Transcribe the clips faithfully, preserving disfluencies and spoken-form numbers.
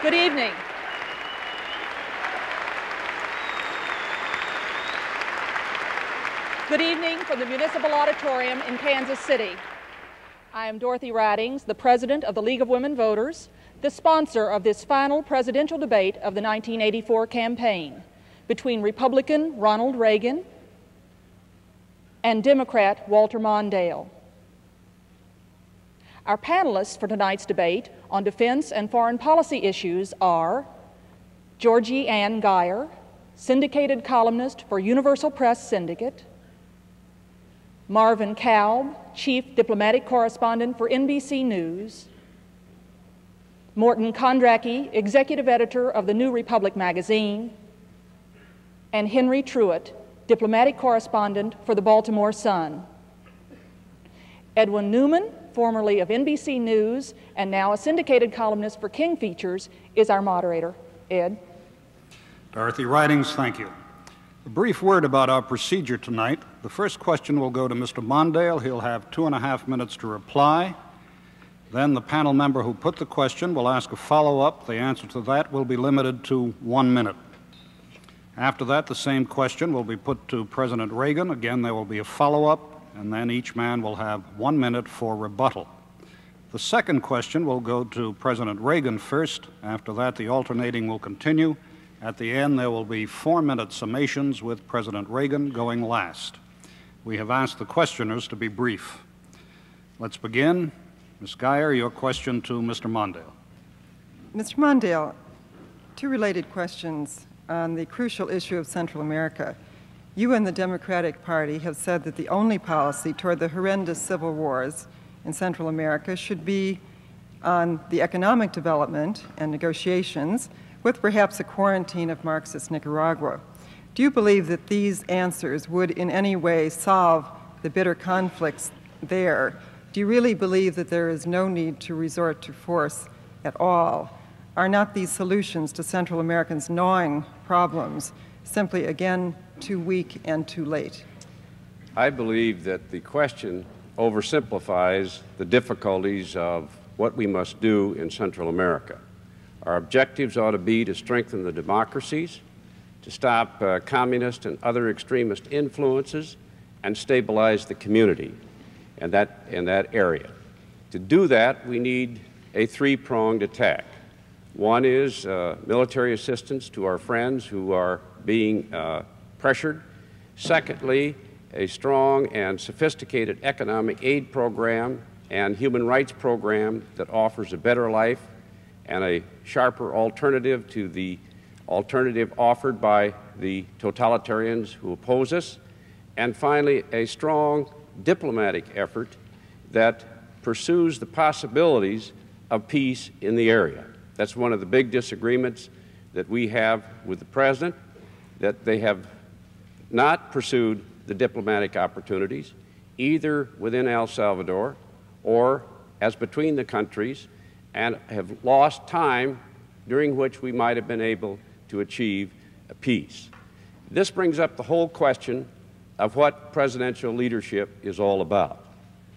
Good evening. Good evening from the Municipal Auditorium in Kansas City. I am Dorothy Ridings, the President of the League of Women Voters, the sponsor of this final presidential debate of the nineteen eighty-four campaign between Republican Ronald Reagan and Democrat Walter Mondale. Our panelists for tonight's debate on defense and foreign policy issues are Georgie Ann Geyer, syndicated columnist for Universal Press Syndicate; Marvin Kalb, Chief Diplomatic Correspondent for N B C News; Morton Kondracki, Executive Editor of the New Republic magazine; and Henry Truitt, Diplomatic Correspondent for the Baltimore Sun. Edwin Newman, formerly of N B C News and now a syndicated columnist for King Features, is our moderator. Ed. Dorothy Ridings, thank you. A brief word about our procedure tonight. The first question will go to Mister Mondale. He'll have two and a half minutes to reply. Then the panel member who put the question will ask a follow-up. The answer to that will be limited to one minute. After that, the same question will be put to President Reagan. Again, there will be a follow-up, and then each man will have one minute for rebuttal. The second question will go to President Reagan first. After that, the alternating will continue. At the end, there will be four-minute summations with President Reagan going last. We have asked the questioners to be brief. Let's begin. Miz Geyer, your question to Mister Mondale. Mister Mondale, two related questions on the crucial issue of Central America. You and the Democratic Party have said that the only policy toward the horrendous civil wars in Central America should be on the economic development and negotiations, with perhaps a quarantine of Marxist Nicaragua. Do you believe that these answers would in any way solve the bitter conflicts there? Do you really believe that there is no need to resort to force at all? Are not these solutions to Central Americans' gnawing problems simply, again, too weak and too late? I believe that the question oversimplifies the difficulties of what we must do in Central America. Our objectives ought to be to strengthen the democracies, to stop uh, communist and other extremist influences, and stabilize the community in that, in that area. To do that, we need a three-pronged attack. One is uh, military assistance to our friends who are being uh, pressured. Secondly, a strong and sophisticated economic aid program and human rights program that offers a better life and a sharper alternative to the alternative offered by the totalitarians who oppose us. And finally, a strong diplomatic effort that pursues the possibilities of peace in the area. That's one of the big disagreements that we have with the President, that they have not pursued the diplomatic opportunities, either within El Salvador or as between the countries, and have lost time during which we might have been able to achieve a peace. This brings up the whole question of what presidential leadership is all about.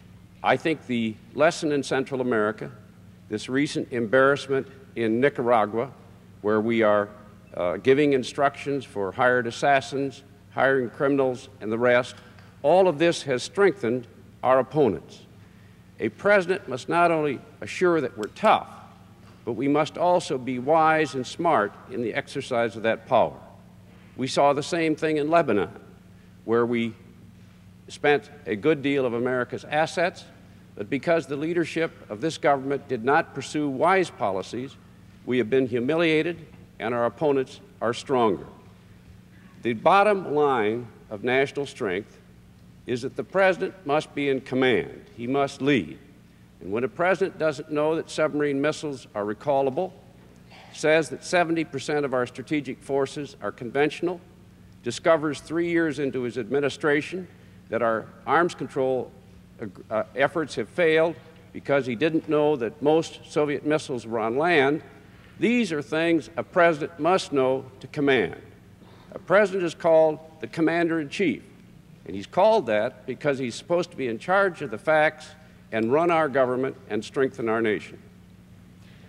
I think the lesson in Central America, this recent embarrassment in Nicaragua, where we are uh, giving instructions for hired assassins, hiring criminals, and the rest, all of this has strengthened our opponents. A president must not only assure that we're tough, but we must also be wise and smart in the exercise of that power. We saw the same thing in Lebanon, where we spent a good deal of America's assets, but because the leadership of this government did not pursue wise policies, we have been humiliated and our opponents are stronger. The bottom line of national strength is that the president must be in command. He must lead. And when a president doesn't know that submarine missiles are recallable, says that seventy percent of our strategic forces are conventional, discovers three years into his administration that our arms control uh, efforts have failed because he didn't know that most Soviet missiles were on land, these are things a president must know to command. A president is called the commander-in-chief. And he's called that because he's supposed to be in charge of the facts and run our government and strengthen our nation.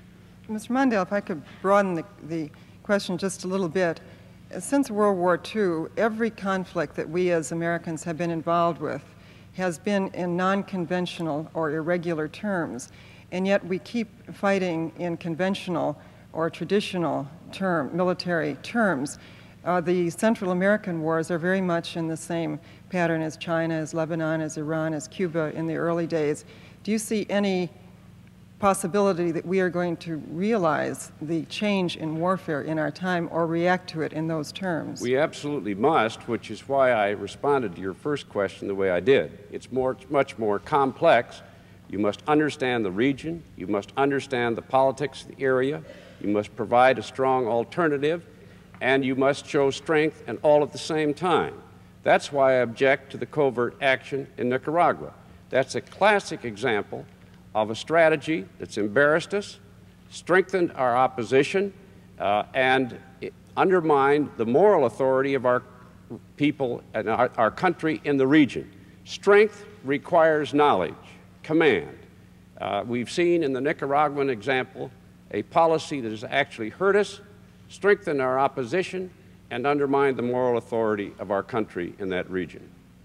Mister Mondale, if I could broaden the, the question just a little bit. Since World War Two, every conflict that we as Americans have been involved with has been in non-conventional or irregular terms, and yet we keep fighting in conventional or traditional term, military terms. Uh, the Central American wars are very much in the same pattern as China, as Lebanon, as Iran, as Cuba in the early days. Do you see any possibility that we are going to realize the change in warfare in our time or react to it in those terms? We absolutely must, which is why I responded to your first question the way I did. It's more, much more complex. You must understand the region. You must understand the politics of the area. You must provide a strong alternative, and you must show strength and all at the same time. That's why I object to the covert action in Nicaragua. That's a classic example of a strategy that's embarrassed us, strengthened our opposition, uh, and undermined the moral authority of our people and our, our country in the region. Strength requires knowledge, command. Uh, we've seen in the Nicaraguan example a policy that has actually hurt us, strengthened our opposition, and undermined the moral authority of our country in that region.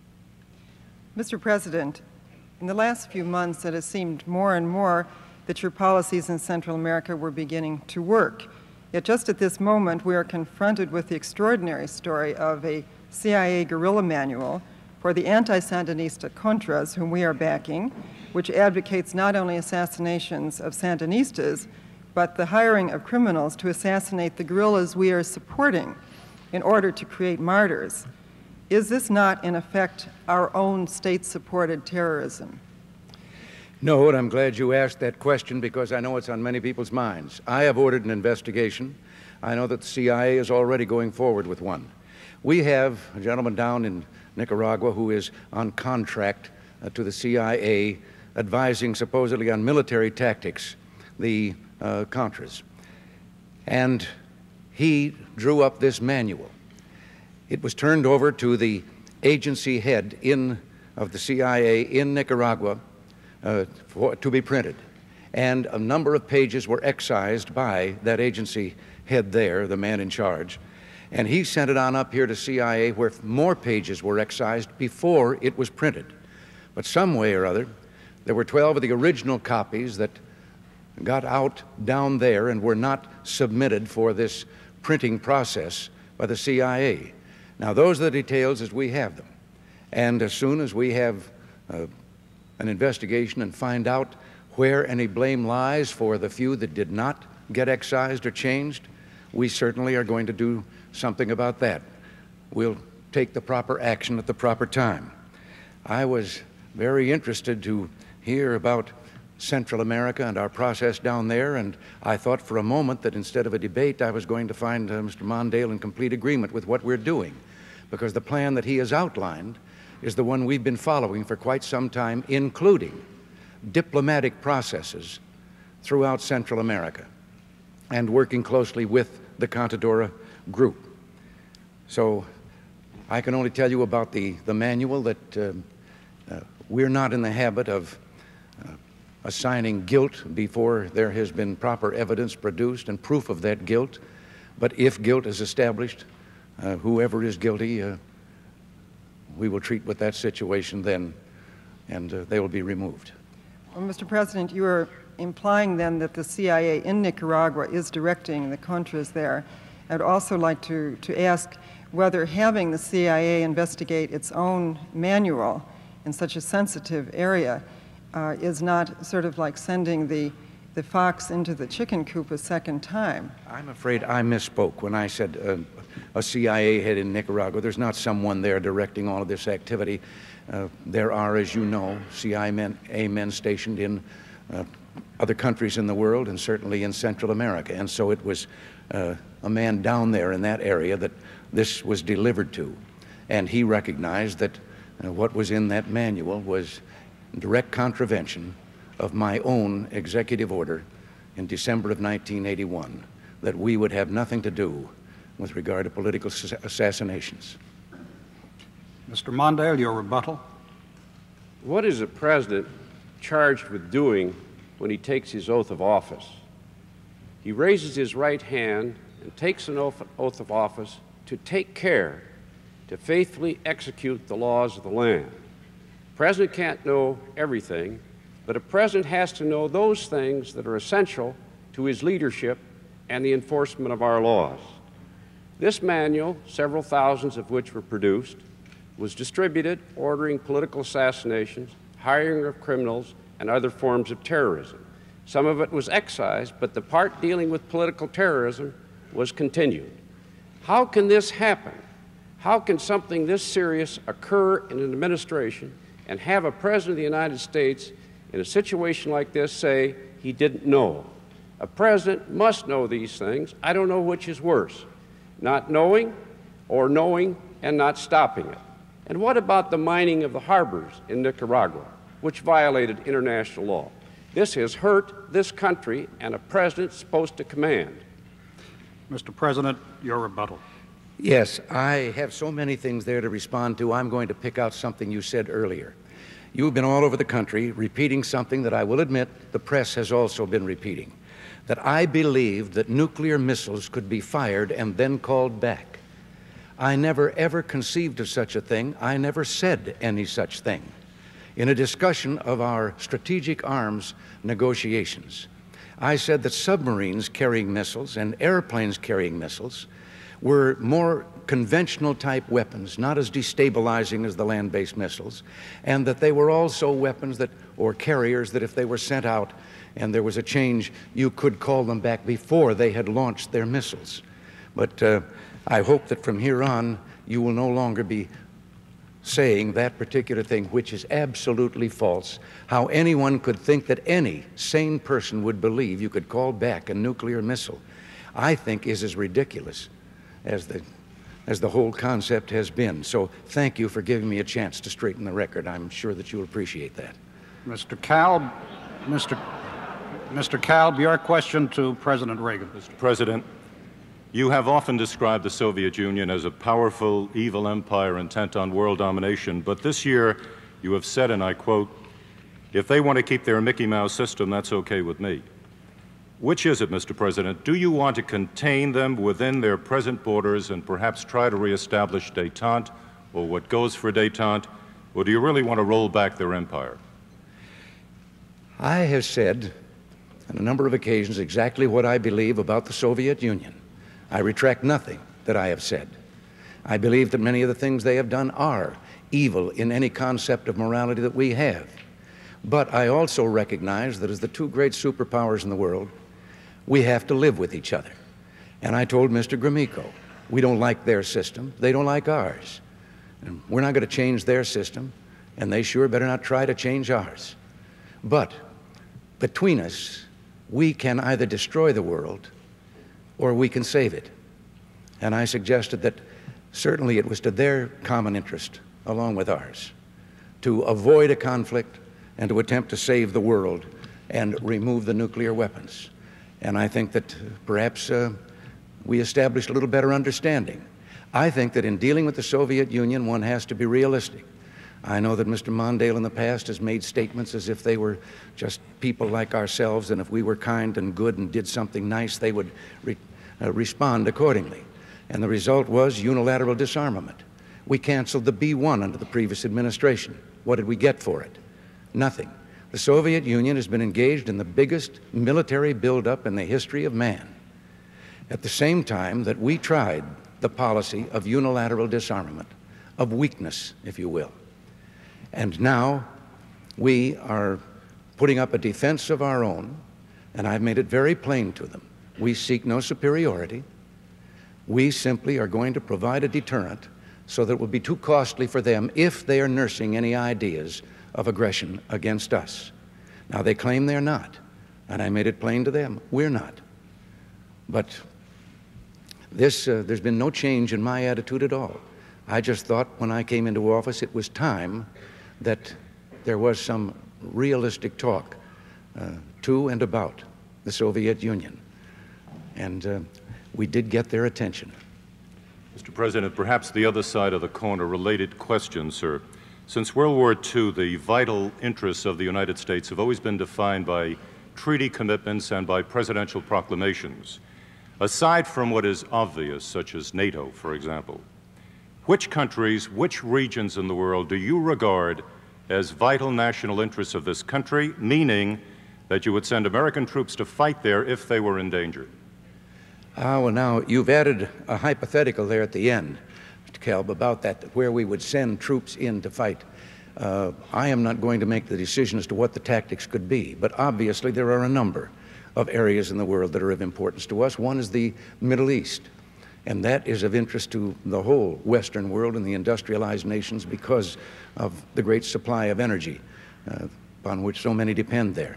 Mister President, in the last few months, it has seemed more and more that your policies in Central America were beginning to work. Yet just at this moment, we are confronted with the extraordinary story of a C I A guerrilla manual for the anti-Sandinista Contras, whom we are backing, which advocates not only assassinations of Sandinistas, but the hiring of criminals to assassinate the guerrillas we are supporting in order to create martyrs. Is this not, in effect, our own state-supported terrorism? No, and I'm glad you asked that question because I know it's on many people's minds. I have ordered an investigation. I know that the C I A is already going forward with one. We have a gentleman down in Nicaragua who is on contract uh, to the C I A advising supposedly on military tactics, the uh, Contras. And he drew up this manual. It was turned over to the agency head in, of the C I A in Nicaragua uh, for, to be printed. And a number of pages were excised by that agency head there, the man in charge. And he sent it on up here to C I A where more pages were excised before it was printed. But some way or other, there were twelve of the original copies that got out down there and were not submitted for this printing process by the C I A. Now, those are the details as we have them. And as soon as we have uh, an investigation and find out where any blame lies for the few that did not get excised or changed, we certainly are going to do something about that. We'll take the proper action at the proper time. I was very interested to hear about Central America and our process down there, and I thought for a moment that instead of a debate, I was going to find uh, Mister Mondale in complete agreement with what we're doing, because the plan that he has outlined is the one we've been following for quite some time, including diplomatic processes throughout Central America and working closely with the Contadora group. So I can only tell you about the, the manual that uh, uh, we're not in the habit of uh, assigning guilt before there has been proper evidence produced and proof of that guilt. But if guilt is established, uh, whoever is guilty, uh, we will treat with that situation then, and uh, they will be removed. Well, Mister President, you are implying then that the C I A in Nicaragua is directing the Contras there. I'd also like to, to ask whether having the C I A investigate its own manual in such a sensitive area uh, is not sort of like sending the, the fox into the chicken coop a second time. I'm afraid I misspoke when I said uh, a C I A head in Nicaragua. There's not someone there directing all of this activity. Uh, there are, as you know, C I A men stationed in uh, other countries in the world and certainly in Central America. And so it was uh, a man down there in that area that this was delivered to. And he recognized that uh, what was in that manual was direct contravention of my own executive order in December of nineteen eighty-one, that we would have nothing to do with regard to political assassinations. Mister Mondale, your rebuttal. What is a president charged with doing when he takes his oath of office? he raises his right hand and takes an oath of office to take care to faithfully execute the laws of the land. The president can't know everything, but a president has to know those things that are essential to his leadership and the enforcement of our laws. This manual, several thousands of which were produced, was distributed ordering political assassinations, hiring of criminals, and other forms of terrorism. Some of it was excised, but the part dealing with political terrorism was continued. How can this happen? How can something this serious occur in an administration and have a President of the United States in a situation like this say he didn't know? A president must know these things. I don't know which is worse, not knowing or knowing and not stopping it. And what about the mining of the harbors in Nicaragua, which violated international law? This has hurt this country and a president supposed to command. Mister President, your rebuttal. Yes, I have so many things there to respond to. I'm going to pick out something you said earlier. You've been all over the country repeating something that I will admit the press has also been repeating, that I believed that nuclear missiles could be fired and then called back. I never ever conceived of such a thing. I never said any such thing. In a discussion of our strategic arms negotiations, I said that submarines carrying missiles and airplanes carrying missiles were more conventional type weapons, not as destabilizing as the land-based missiles, and that they were also weapons that, or carriers that if they were sent out and there was a change, you could call them back before they had launched their missiles. But uh, I hope that from here on you will no longer be saying that particular thing, which is absolutely false. How anyone could think that any sane person would believe you could call back a nuclear missile, I think is as ridiculous as the, as the whole concept has been. So thank you for giving me a chance to straighten the record. I'm sure that you'll appreciate that. Mister Kalb, Mister Mister Kalb, your question to President Reagan. Mister President, you have often described the Soviet Union as a powerful, evil empire intent on world domination, but this year you have said, and I quote, "If they want to keep their Mickey Mouse system, that's okay with me." Which is it, Mister President? Do you want to contain them within their present borders and perhaps try to reestablish détente, or what goes for détente, or do you really want to roll back their empire? I have said on a number of occasions exactly what I believe about the Soviet Union. I retract nothing that I have said. I believe that many of the things they have done are evil in any concept of morality that we have. But I also recognize that as the two great superpowers in the world, we have to live with each other. And I told Mister Gromyko, we don't like their system, they don't like ours. And we're not going to change their system, and they sure better not try to change ours. But between us, we can either destroy the world or we can save it. And I suggested that certainly it was to their common interest, along with ours, to avoid a conflict and to attempt to save the world and remove the nuclear weapons. And I think that perhaps uh, we established a little better understanding. I think that in dealing with the Soviet Union, one has to be realistic. I know that Mister Mondale in the past has made statements as if they were just people like ourselves, and if we were kind and good and did something nice, they would re uh, respond accordingly. And the result was unilateral disarmament. We canceled the B one under the previous administration. What did we get for it? Nothing. The Soviet Union has been engaged in the biggest military buildup in the history of man, at the same time that we tried the policy of unilateral disarmament, of weakness, if you will. And now we are putting up a defense of our own, and I've made it very plain to them. We seek no superiority. We simply are going to provide a deterrent so that it will be too costly for them if they are nursing any ideas of aggression against us. Now, they claim they're not, and I made it plain to them, we're not. But this, uh, there's been no change in my attitude at all. I just thought when I came into office it was time that there was some realistic talk uh, to and about the Soviet Union. And uh, we did get their attention. Mister President, perhaps the other side of the coin, a related question, sir. Since World War Two, the vital interests of the United States have always been defined by treaty commitments and by presidential proclamations. Aside from what is obvious, such as NATO, for example, which countries, which regions in the world do you regard as vital national interests of this country, meaning that you would send American troops to fight there if they were in danger? Ah, well, now, you've added a hypothetical there at the end, Mister Kelb, about that, where we would send troops in to fight. Uh, I am not going to make the decision as to what the tactics could be, but obviously there are a number of areas in the world that are of importance to us. One is the Middle East, and that is of interest to the whole Western world and the industrialized nations because of the great supply of energy uh, upon which so many depend there.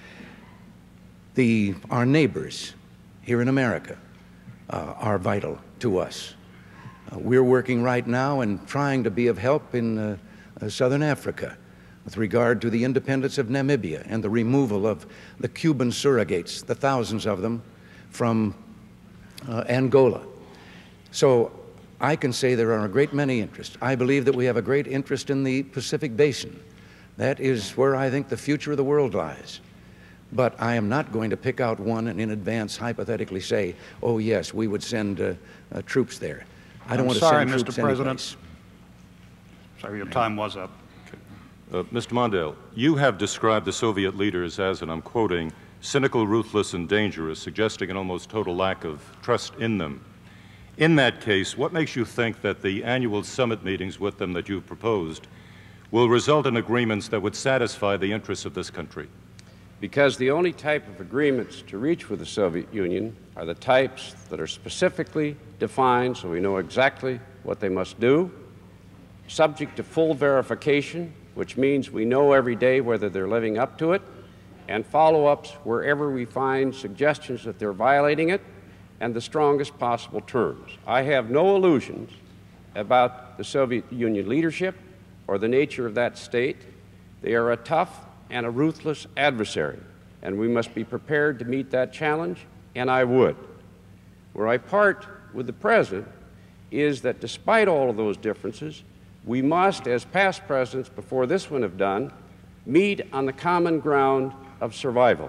The, our neighbors here in America uh, are vital to us. Uh, we're working right now and trying to be of help in uh, uh, Southern Africa with regard to the independence of Namibia and the removal of the Cuban surrogates, the thousands of them, from uh, Angola. So I can say there are a great many interests. I believe that we have a great interest in the Pacific Basin. That is where I think the future of the world lies. But I am not going to pick out one and in advance hypothetically say, oh yes, we would send uh, uh, troops there. I don't I'm want sorry, to send troops Mister President. anyplace. Sorry, your time was up. Uh, Mister Mondale, you have described the Soviet leaders as, and I'm quoting, cynical, ruthless, and dangerous, suggesting an almost total lack of trust in them. In that case, what makes you think that the annual summit meetings with them that you've proposed will result in agreements that would satisfy the interests of this country? Because the only type of agreements to reach with the Soviet Union are the types that are specifically defined so we know exactly what they must do, subject to full verification, which means we know every day whether they're living up to it, and follow-ups wherever we find suggestions that they're violating it, and the strongest possible terms. I have no illusions about the Soviet Union leadership or the nature of that state. They are a tough and a ruthless adversary, and we must be prepared to meet that challenge, and I would. Where I part with the President is that despite all of those differences, we must, as past presidents before this one have done, meet on the common ground of survival.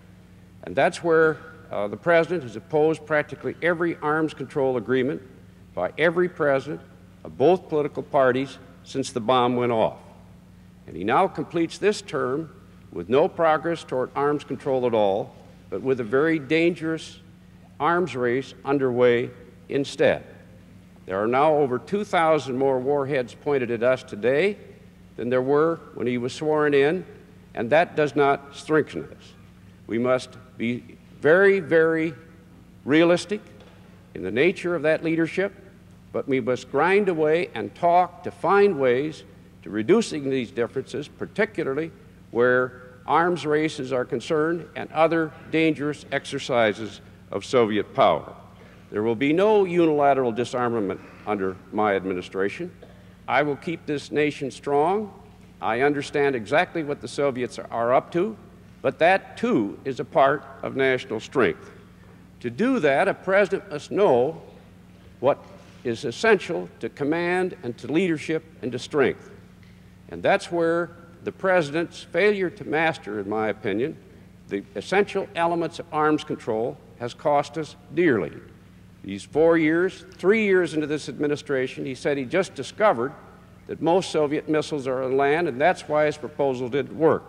And that's where uh, the President has opposed practically every arms control agreement by every president of both political parties since the bomb went off. And he now completes this term with no progress toward arms control at all, but with a very dangerous arms race underway instead. There are now over two thousand more warheads pointed at us today than there were when he was sworn in, and that does not strengthen us. We must be very, very realistic in the nature of that leadership, but we must grind away and talk to find ways to reducing these differences, particularly where arms races are concerned and other dangerous exercises of Soviet power. There will be no unilateral disarmament under my administration. I will keep this nation strong. I understand exactly what the Soviets are up to, but that, too, is a part of national strength. To do that, a president must know what is essential to command and to leadership and to strength. And that's where the President's failure to master, in my opinion, the essential elements of arms control has cost us dearly. These four years, three years into this administration, he said he just discovered that most Soviet missiles are on land, and that's why his proposal didn't work.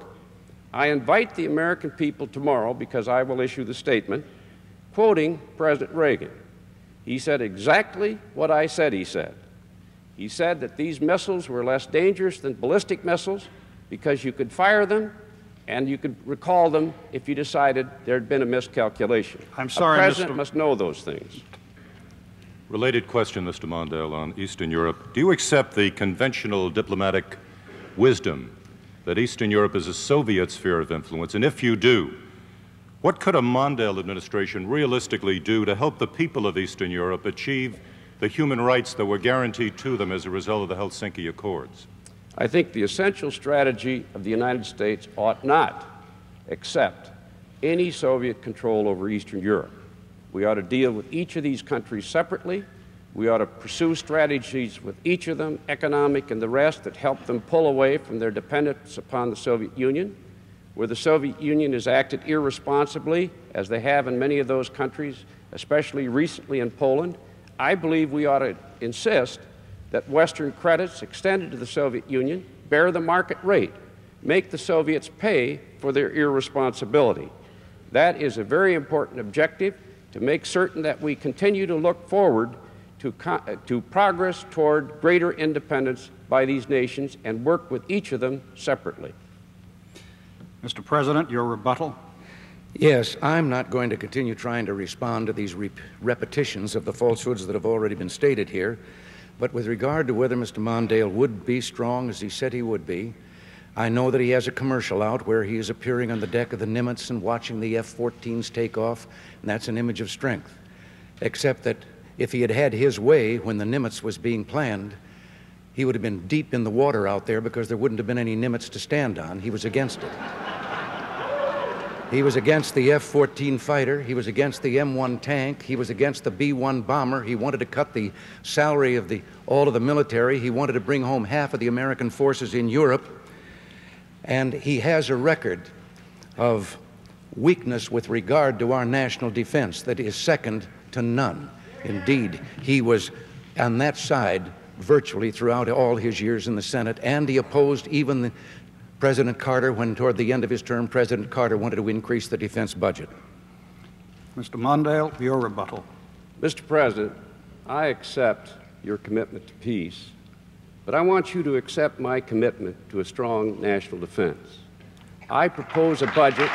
I invite the American people tomorrow, because I will issue the statement, quoting President Reagan. He said exactly what I said he said. He said that these missiles were less dangerous than ballistic missiles because you could fire them and you could recall them if you decided there had been a miscalculation. I'm sorry, a president Mister must know those things. Related question, Mister Mondale, on Eastern Europe. Do you accept the conventional diplomatic wisdom that Eastern Europe is a Soviet sphere of influence? And if you do, what could a Mondale administration realistically do to help the people of Eastern Europe achieve the human rights that were guaranteed to them as a result of the Helsinki Accords? I think the essential strategy of the United States ought not accept any Soviet control over Eastern Europe. We ought to deal with each of these countries separately. We ought to pursue strategies with each of them, economic and the rest, that help them pull away from their dependence upon the Soviet Union. where the Soviet Union has acted irresponsibly, as they have in many of those countries, especially recently in Poland, I believe we ought to insist that Western credits extended to the Soviet Union bear the market rate, make the Soviets pay for their irresponsibility. That is a very important objective to make certain that we continue to look forward to, to progress toward greater independence by these nations and work with each of them separately. Mister President, your rebuttal. Yes, I'm not going to continue trying to respond to these re repetitions of the falsehoods that have already been stated here. But with regard to whether Mister Mondale would be strong as he said he would be, I know that he has a commercial out where he is appearing on the deck of the Nimitz and watching the F fourteens take off, and that's an image of strength. Except that if he had had his way when the Nimitz was being planned, he would have been deep in the water out there because there wouldn't have been any Nimitz to stand on. He was against it. He was against the F fourteen fighter. He was against the M one tank. He was against the B one bomber. He wanted to cut the salary of the, all of the military. He wanted to bring home half of the American forces in Europe. And he has a record of weakness with regard to our national defense that is second to none. Indeed, he was on that side virtually throughout all his years in the Senate, and he opposed even the President Carter when, toward the end of his term, President Carter wanted to increase the defense budget. Mister Mondale, your rebuttal. Mister President, I accept your commitment to peace, but I want you to accept my commitment to a strong national defense. I propose a budget,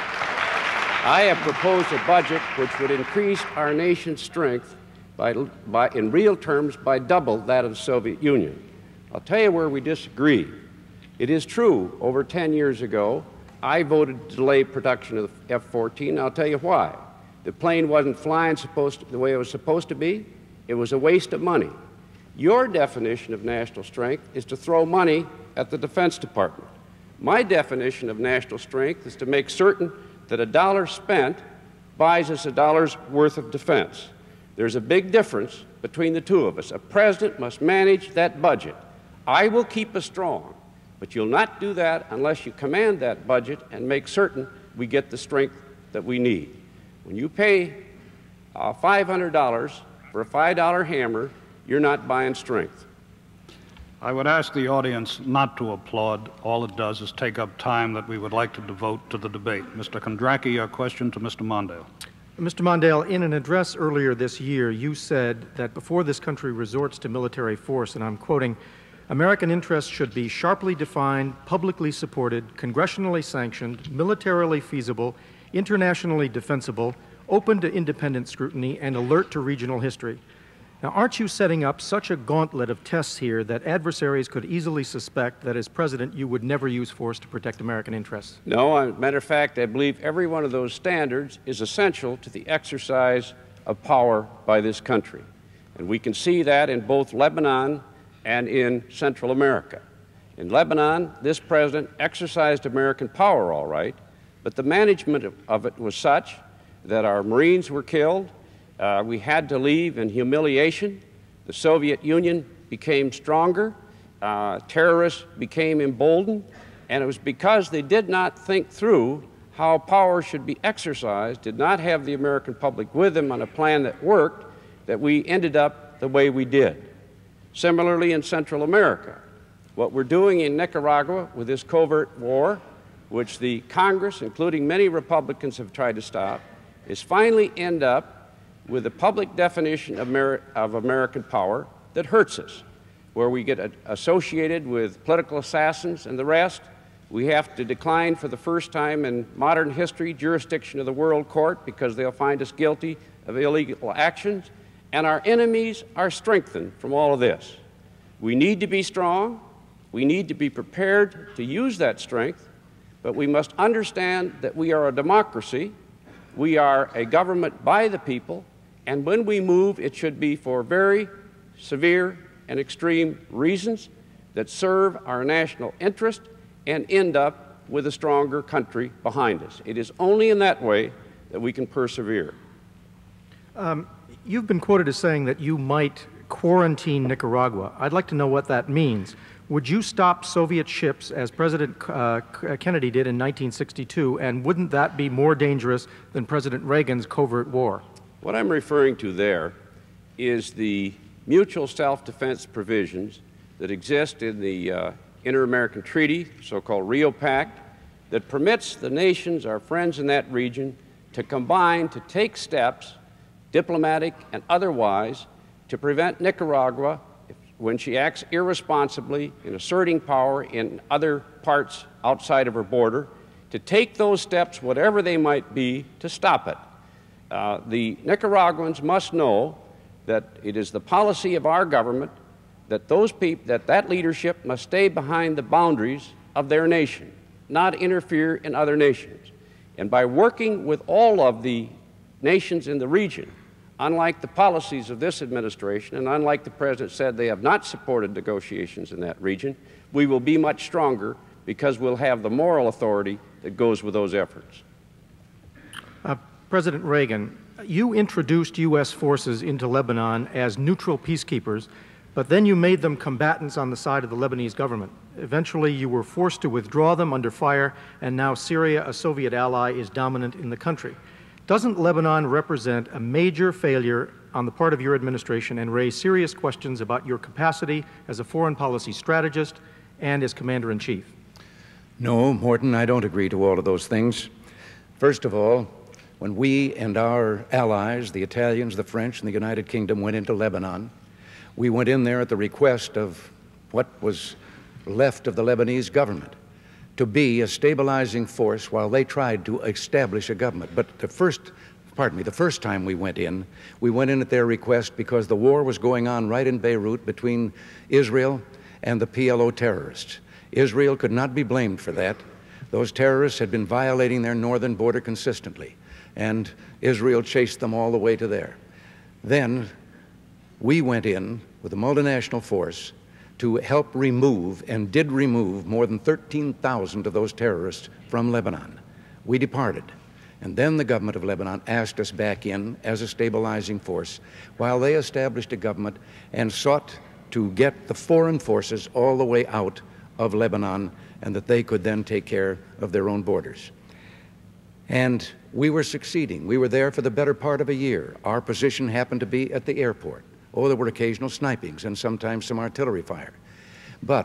I have proposed a budget which would increase our nation's strength by, by, in real terms by double that of the Soviet Union. I'll tell you where we disagree. It is true, over ten years ago, I voted to delay production of the F fourteen. I'll tell you why. The plane wasn't flying supposed to, the way it was supposed to be. It was a waste of money. Your definition of national strength is to throw money at the Defense Department. My definition of national strength is to make certain that a dollar spent buys us a dollar's worth of defense. There's a big difference between the two of us. A president must manage that budget. I will keep us strong. But you'll not do that unless you command that budget and make certain we get the strength that we need. When you pay uh, five hundred dollars for a five dollar hammer, you're not buying strength. I would ask the audience not to applaud. All it does is take up time that we would like to devote to the debate. Mister Kondracki, your question to Mister Mondale. Mister Mondale, in an address earlier this year, you said that before this country resorts to military force, and I'm quoting, American interests should be sharply defined, publicly supported, congressionally sanctioned, militarily feasible, internationally defensible, open to independent scrutiny, and alert to regional history. Now, aren't you setting up such a gauntlet of tests here that adversaries could easily suspect that as president you would never use force to protect American interests? No, as a matter of fact, I believe every one of those standards is essential to the exercise of power by this country. And we can see that in both Lebanon and in Central America. In Lebanon, this president exercised American power all right, but the management of, of it was such that our Marines were killed, uh, we had to leave in humiliation, the Soviet Union became stronger, uh, terrorists became emboldened, and it was because they did not think through how power should be exercised, did not have the American public with them on a plan that worked, that we ended up the way we did. Similarly, in Central America, what we're doing in Nicaragua with this covert war, which the Congress, including many Republicans, have tried to stop, is finally end up with a public definition of, Amer of American power that hurts us, where we get a associated with political assassins and the rest. We have to decline for the first time in modern history jurisdiction of the World Court because they'll find us guilty of illegal actions. And our enemies are strengthened from all of this. We need to be strong. We need to be prepared to use that strength, but we must understand that we are a democracy. We are a government by the people, and when we move, it should be for very severe and extreme reasons that serve our national interest and end up with a stronger country behind us. It is only in that way that we can persevere. Um, You've been quoted as saying that you might quarantine Nicaragua. I'd like to know what that means. would you stop Soviet ships as President uh, Kennedy did in nineteen sixty-two, and wouldn't that be more dangerous than President Reagan's covert war? What I'm referring to there is the mutual self-defense provisions that exist in the uh, Inter-American Treaty, so-called Rio Pact, that permits the nations, our friends in that region, to combine to take steps, diplomatic and otherwise, to prevent Nicaragua, if, when she acts irresponsibly in asserting power in other parts outside of her border, to take those steps, whatever they might be, to stop it. Uh, the Nicaraguans must know that it is the policy of our government that those people, that that leadership must stay behind the boundaries of their nation, not interfere in other nations. And by working with all of the nations in the region, unlike the policies of this administration, and unlike the President said they have not supported negotiations in that region, we will be much stronger because we'll have the moral authority that goes with those efforts. Uh, President Reagan, you introduced U S forces into Lebanon as neutral peacekeepers, but then you made them combatants on the side of the Lebanese government. Eventually, you were forced to withdraw them under fire, and now Syria, a Soviet ally, is dominant in the country. Doesn't Lebanon represent a major failure on the part of your administration and raise serious questions about your capacity as a foreign policy strategist and as Commander-in-Chief? No, Morton, I don't agree to all of those things. First of all, when we and our allies, the Italians, the French, and the United Kingdom, went into Lebanon, we went in there at the request of what was left of the Lebanese government to be a stabilizing force while they tried to establish a government. But the first, pardon me, the first time we went in, we went in at their request because the war was going on right in Beirut between Israel and the P L O terrorists. Israel could not be blamed for that. Those terrorists had been violating their northern border consistently, and Israel chased them all the way to there. Then we went in with a multinational force to help remove, and did remove, more than thirteen thousand of those terrorists from Lebanon. We departed, and then the government of Lebanon asked us back in as a stabilizing force while they established a government and sought to get the foreign forces all the way out of Lebanon, and that they could then take care of their own borders. And we were succeeding. We were there for the better part of a year. Our position happened to be at the airport. Oh, there were occasional snipings and sometimes some artillery fire. But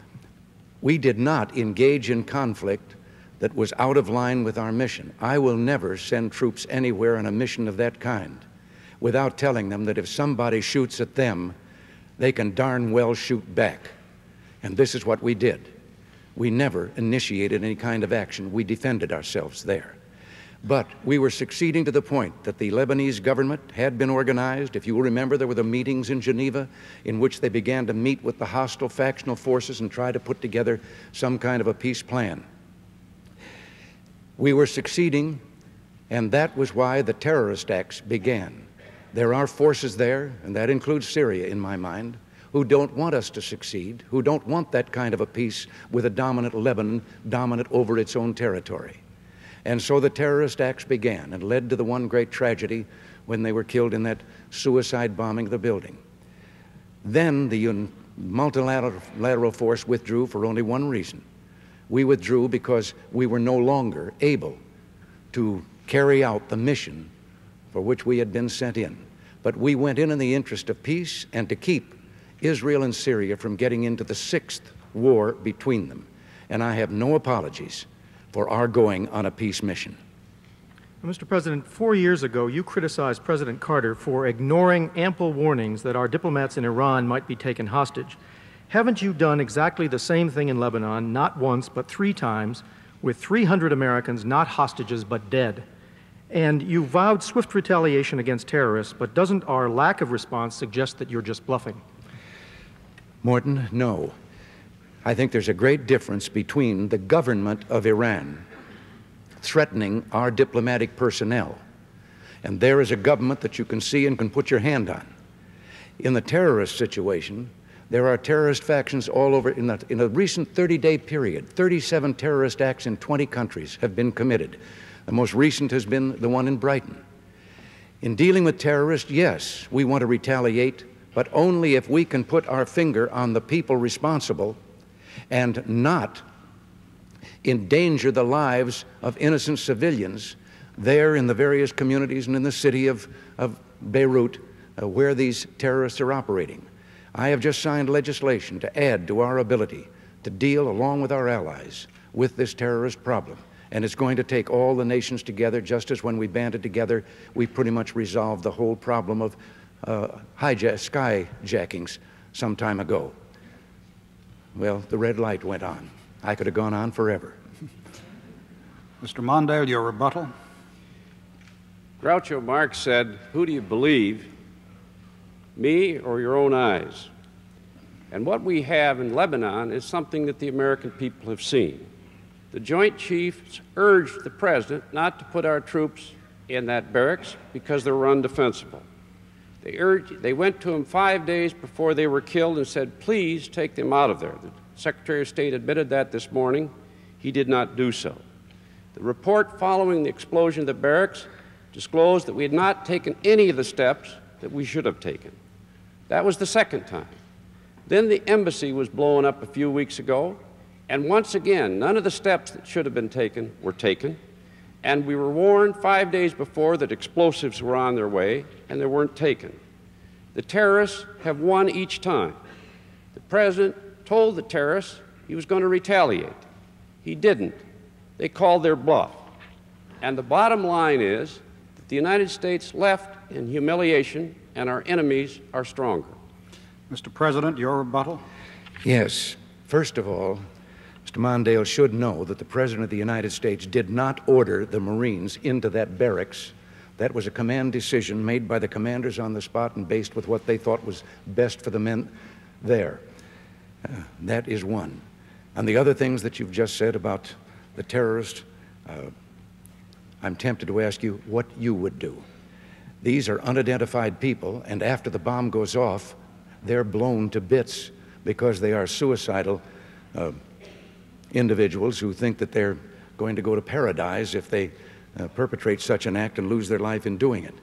we did not engage in conflict that was out of line with our mission. I will never send troops anywhere on a mission of that kind without telling them that if somebody shoots at them, they can darn well shoot back. And this is what we did. We never initiated any kind of action. We defended ourselves there. But we were succeeding to the point that the Lebanese government had been organized. If you will remember, there were the meetings in Geneva in which they began to meet with the hostile factional forces and try to put together some kind of a peace plan. We were succeeding, and that was why the terrorist acts began. There are forces there, and that includes Syria in my mind, who don't want us to succeed, who don't want that kind of a peace with a dominant Lebanon dominant over its own territory. And so the terrorist acts began and led to the one great tragedy when they were killed in that suicide bombing of the building. Then the multilateral force withdrew for only one reason. We withdrew because we were no longer able to carry out the mission for which we had been sent in. But we went in in the interest of peace and to keep Israel and Syria from getting into the sixth war between them. And I have no apologies for our going on a peace mission. Mister President, four years ago, you criticized President Carter for ignoring ample warnings that our diplomats in Iran might be taken hostage. Haven't you done exactly the same thing in Lebanon, not once, but three times, with three hundred Americans not hostages but dead? And you vowed swift retaliation against terrorists, but doesn't our lack of response suggest that you're just bluffing? Morton, no. I think there's a great difference between the government of Iran threatening our diplomatic personnel, and there is a government that you can see and can put your hand on. In the terrorist situation, there are terrorist factions all over. In a, in a recent thirty-day period, thirty-seven terrorist acts in twenty countries have been committed. The most recent has been the one in Brighton. In dealing with terrorists, yes, we want to retaliate, but only if we can put our finger on the people responsible and not endanger the lives of innocent civilians there in the various communities and in the city of, of Beirut uh, where these terrorists are operating. I have just signed legislation to add to our ability to deal, along with our allies, with this terrorist problem. And it's going to take all the nations together, just as when we banded together, we pretty much resolved the whole problem of uh, hijack, skyjackings some time ago. Well, the red light went on. I could have gone on forever. Mister Mondale, your rebuttal. Groucho Marx said, "Who do you believe, me or your own eyes?" And what we have in Lebanon is something that the American people have seen. The Joint Chiefs urged the President not to put our troops in that barracks because they were undefensible. They, urged, they went to him five days before they were killed and said, "Please take them out of there." The Secretary of State admitted that this morning. He did not do so. The report following the explosion of the barracks disclosed that we had not taken any of the steps that we should have taken. That was the second time. Then the embassy was blown up a few weeks ago, and once again, none of the steps that should have been taken were taken, and we were warned five days before that explosives were on their way, and they weren't taken. The terrorists have won each time. The President told the terrorists he was going to retaliate. He didn't. They called their bluff. And the bottom line is that the United States left in humiliation, and our enemies are stronger. Mister President, your rebuttal. Yes. First of all, Mister Mondale should know that the President of the United States did not order the Marines into that barracks. That was a command decision made by the commanders on the spot and based with what they thought was best for the men there. Uh, that is one. And the other things that you've just said about the terrorists, uh, I'm tempted to ask you what you would do. These are unidentified people, and after the bomb goes off, they're blown to bits because they are suicidal uh, individuals who think that they're going to go to paradise if they uh, perpetrate such an act and lose their life in doing it.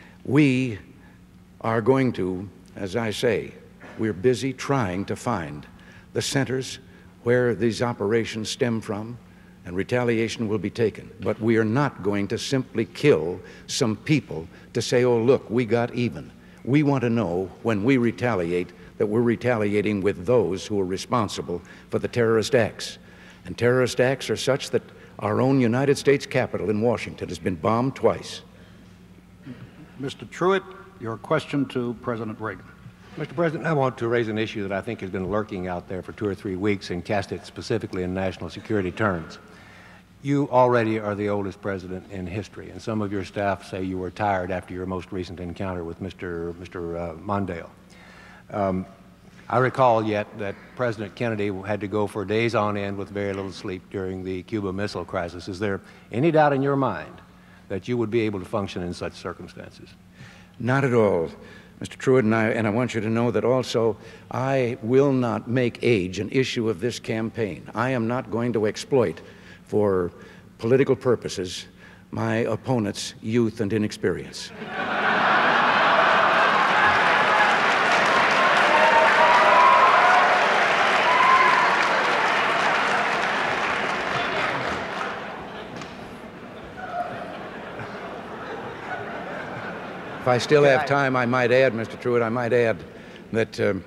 We are going to, as I say, we're busy trying to find the centers where these operations stem from, and retaliation will be taken. But we are not going to simply kill some people to say, "Oh, look, we got even." We want to know when we retaliate that we're retaliating with those who are responsible for the terrorist acts. And terrorist acts are such that our own United States Capitol in Washington has been bombed twice. Mister Truitt, your question to President Reagan. Mister President, I want to raise an issue that I think has been lurking out there for two or three weeks and cast it specifically in national security terms. You already are the oldest president in history, and some of your staff say you were tired after your most recent encounter with Mister Mister Uh, Mondale. Um, I recall yet that President Kennedy had to go for days on end with very little sleep during the Cuba Missile Crisis. Is there any doubt in your mind that you would be able to function in such circumstances? Not at all, Mister Truitt, and I, and I want you to know that also I will not make age an issue of this campaign. I am not going to exploit for political purposes my opponent's youth and inexperience. If I still have time, I might add, Mister Truitt, I might add that um,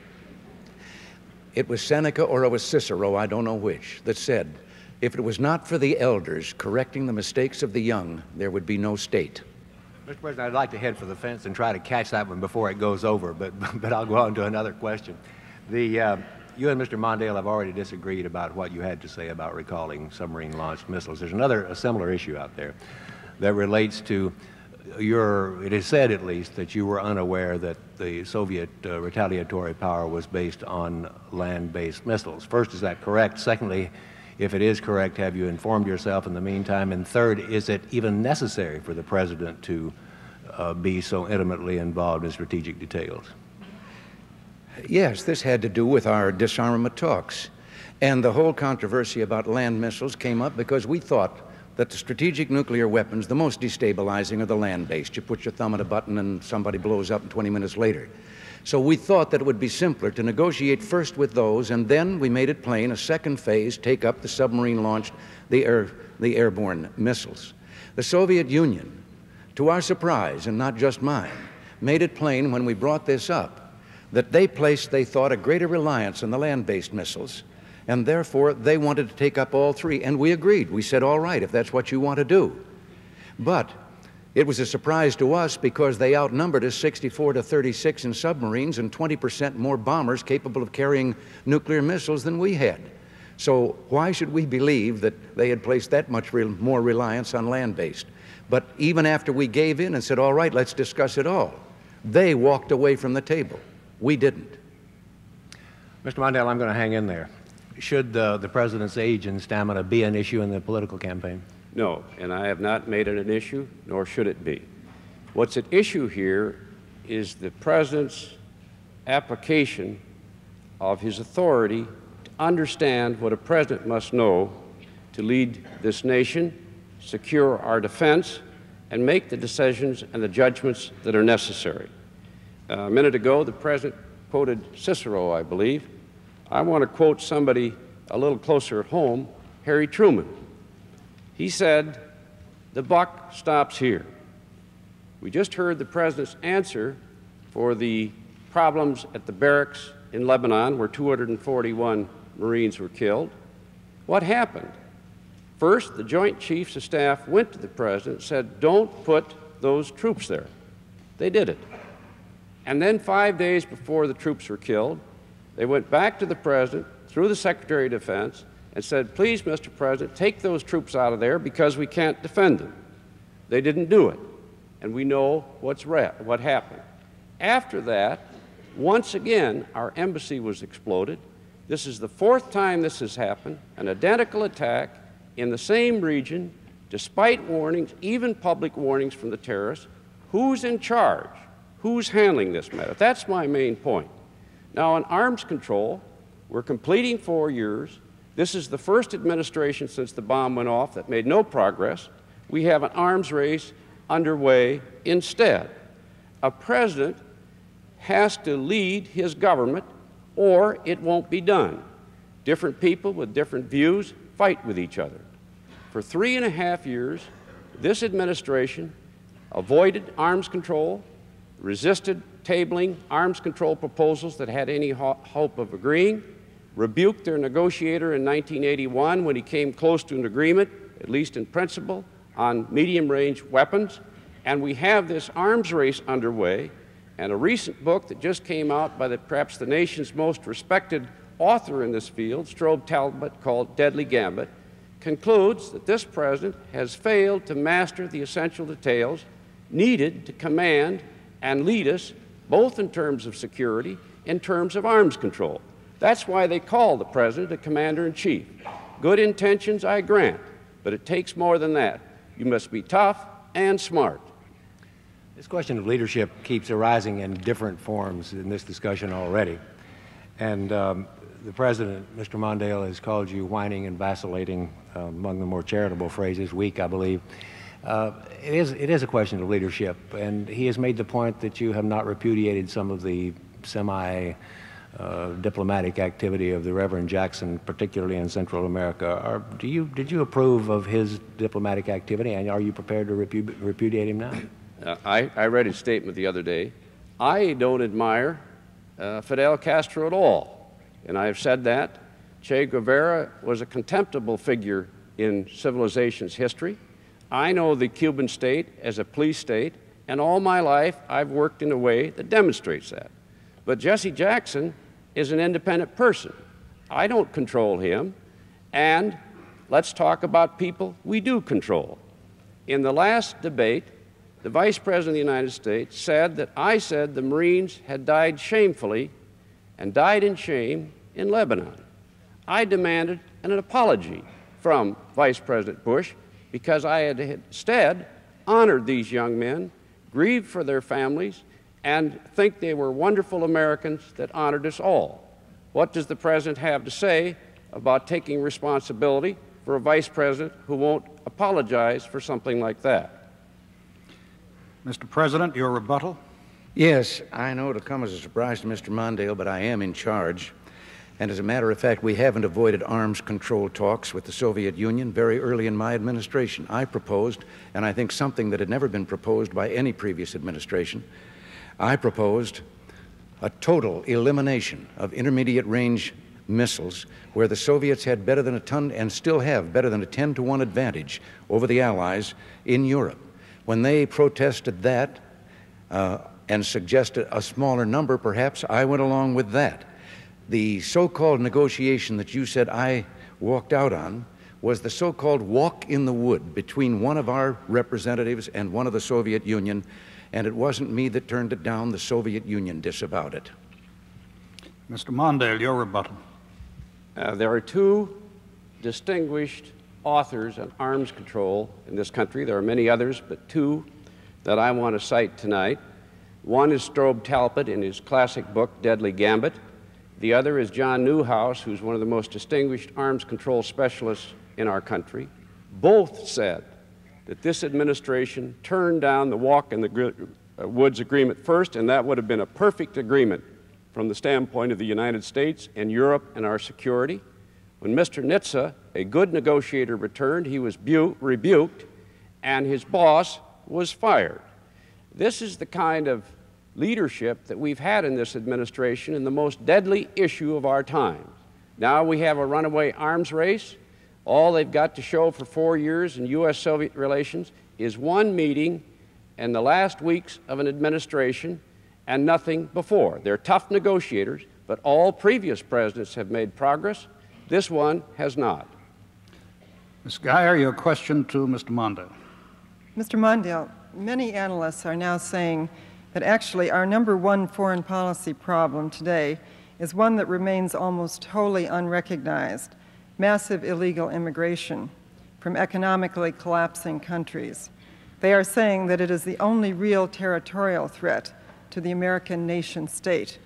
it was Seneca or it was Cicero, I don't know which, that said, if it was not for the elders correcting the mistakes of the young, there would be no state. Mister President, I'd like to head for the fence and try to catch that one before it goes over, but, but I'll go on to another question. The, uh, you and Mister Mondale have already disagreed about what you had to say about recalling submarine-launched missiles. There's another, a similar issue out there that relates to your, it is said at least, that you were unaware that the Soviet uh, retaliatory power was based on land-based missiles. First, is that correct? Secondly, if it is correct, have you informed yourself in the meantime? And third, is it even necessary for the President to uh, be so intimately involved in strategic details? Yes, this had to do with our disarmament talks. And the whole controversy about land missiles came up because we thought that the strategic nuclear weapons, the most destabilizing, are the land-based. You put your thumb on a button and somebody blows up twenty minutes later. So we thought that it would be simpler to negotiate first with those, and then we made it plain, a second phase, take up the submarine-launched, the, air, the airborne missiles. The Soviet Union, to our surprise, and not just mine, made it plain when we brought this up that they placed, they thought, a greater reliance on the land-based missiles, and therefore they wanted to take up all three, and we agreed. We said, all right, if that's what you want to do. But it was a surprise to us because they outnumbered us sixty-four to thirty-six in submarines and twenty percent more bombers capable of carrying nuclear missiles than we had. So why should we believe that they had placed that much re- more reliance on land-based? But even after we gave in and said, all right, let's discuss it all, they walked away from the table. We didn't. Mister Mondale, I'm going to hang in there. Should uh, the President's age and stamina be an issue in the political campaign? No, and I have not made it an issue, nor should it be. What's at issue here is the President's application of his authority to understand what a President must know to lead this nation, secure our defense, and make the decisions and the judgments that are necessary. Uh, a minute ago, the President quoted Cicero, I believe. I want to quote somebody a little closer at home, Harry Truman. He said, the buck stops here. We just heard the President's answer for the problems at the barracks in Lebanon where two hundred forty-one Marines were killed. What happened? First, the Joint Chiefs of Staff went to the President and said, don't put those troops there. They did it. And then five days before the troops were killed, they went back to the President through the Secretary of Defense and said, please, Mister President, take those troops out of there because we can't defend them. They didn't do it, and we know what's what happened. After that, once again, our embassy was exploded. This is the fourth time this has happened, an identical attack in the same region, despite warnings, even public warnings from the terrorists. Who's in charge? Who's handling this matter? That's my main point. Now, on arms control, we're completing four years. This is the first administration since the bomb went off that made no progress. We have an arms race underway instead. A president has to lead his government or it won't be done. Different people with different views fight with each other. For three and a half years, this administration avoided arms control, resisted tabling arms control proposals that had any ho- hope of agreeing, rebuked their negotiator in nineteen eighty-one when he came close to an agreement, at least in principle, on medium-range weapons. And we have this arms race underway, and a recent book that just came out by the, perhaps the nation's most respected author in this field, Strobe Talbot, called Deadly Gambit, concludes that this president has failed to master the essential details needed to command and lead us, both in terms of security, in terms of arms control. That's why they call the president a commander-in-chief. Good intentions, I grant, but it takes more than that. You must be tough and smart. This question of leadership keeps arising in different forms in this discussion already. And um, the President, Mister Mondale, has called you whining and vacillating, uh, among the more charitable phrases, weak, I believe. Uh, it is, it is a question of leadership, and he has made the point that you have not repudiated some of the semi uh, diplomatic activity of the Reverend Jackson, particularly in Central America. Are, do you, did you approve of his diplomatic activity, and are you prepared to repu repudiate him now? Uh, I, I read his statement the other day. I don't admire uh, Fidel Castro at all, and I have said that. Che Guevara was a contemptible figure in civilization's history. I know the Cuban state as a police state, and all my life I've worked in a way that demonstrates that. But Jesse Jackson is an independent person. I don't control him, and let's talk about people we do control. In the last debate, the Vice President of the United States said that I said the Marines had died shamefully and died in shame in Lebanon. I demanded an apology from Vice President Bush because I had instead honored these young men, grieved for their families, and think they were wonderful Americans that honored us all. What does the President have to say about taking responsibility for a Vice President who won't apologize for something like that? Mister President, your rebuttal. Yes, I know it'll come as a surprise to Mister Mondale, but I am in charge. And as a matter of fact, we haven't avoided arms control talks with the Soviet Union very early in my administration. I proposed, and I think something that had never been proposed by any previous administration, I proposed a total elimination of intermediate range missiles where the Soviets had better than a ton, and still have better than a ten to one advantage over the Allies in Europe. When they protested that uh, and suggested a smaller number, perhaps, I went along with that. The so-called negotiation that you said I walked out on was the so-called walk in the wood between one of our representatives and one of the Soviet Union, and it wasn't me that turned it down. The Soviet Union disavowed it. Mister Mondale, your rebuttal. Uh, there are two distinguished authors on arms control in this country. There are many others, but two that I want to cite tonight. One is Strobe Talbot in his classic book, Deadly Gambit. The other is John Newhouse, who's one of the most distinguished arms control specialists in our country. Both said that this administration turned down the Walk in the Woods agreement first, and that would have been a perfect agreement from the standpoint of the United States and Europe and our security. When Mister Nitze, a good negotiator, returned, he was rebuked, and his boss was fired. This is the kind of leadership that we've had in this administration in the most deadly issue of our times. Now we have a runaway arms race. All they've got to show for four years in U S Soviet relations is one meeting in the last weeks of an administration and nothing before. They're tough negotiators, but all previous presidents have made progress. This one has not. Miz Geyer, your question to Mister Mondale. Mister Mondale, many analysts are now saying that actually our number one foreign policy problem today is one that remains almost wholly unrecognized: massive illegal immigration from economically collapsing countries. They are saying that it is the only real territorial threat to the American nation state.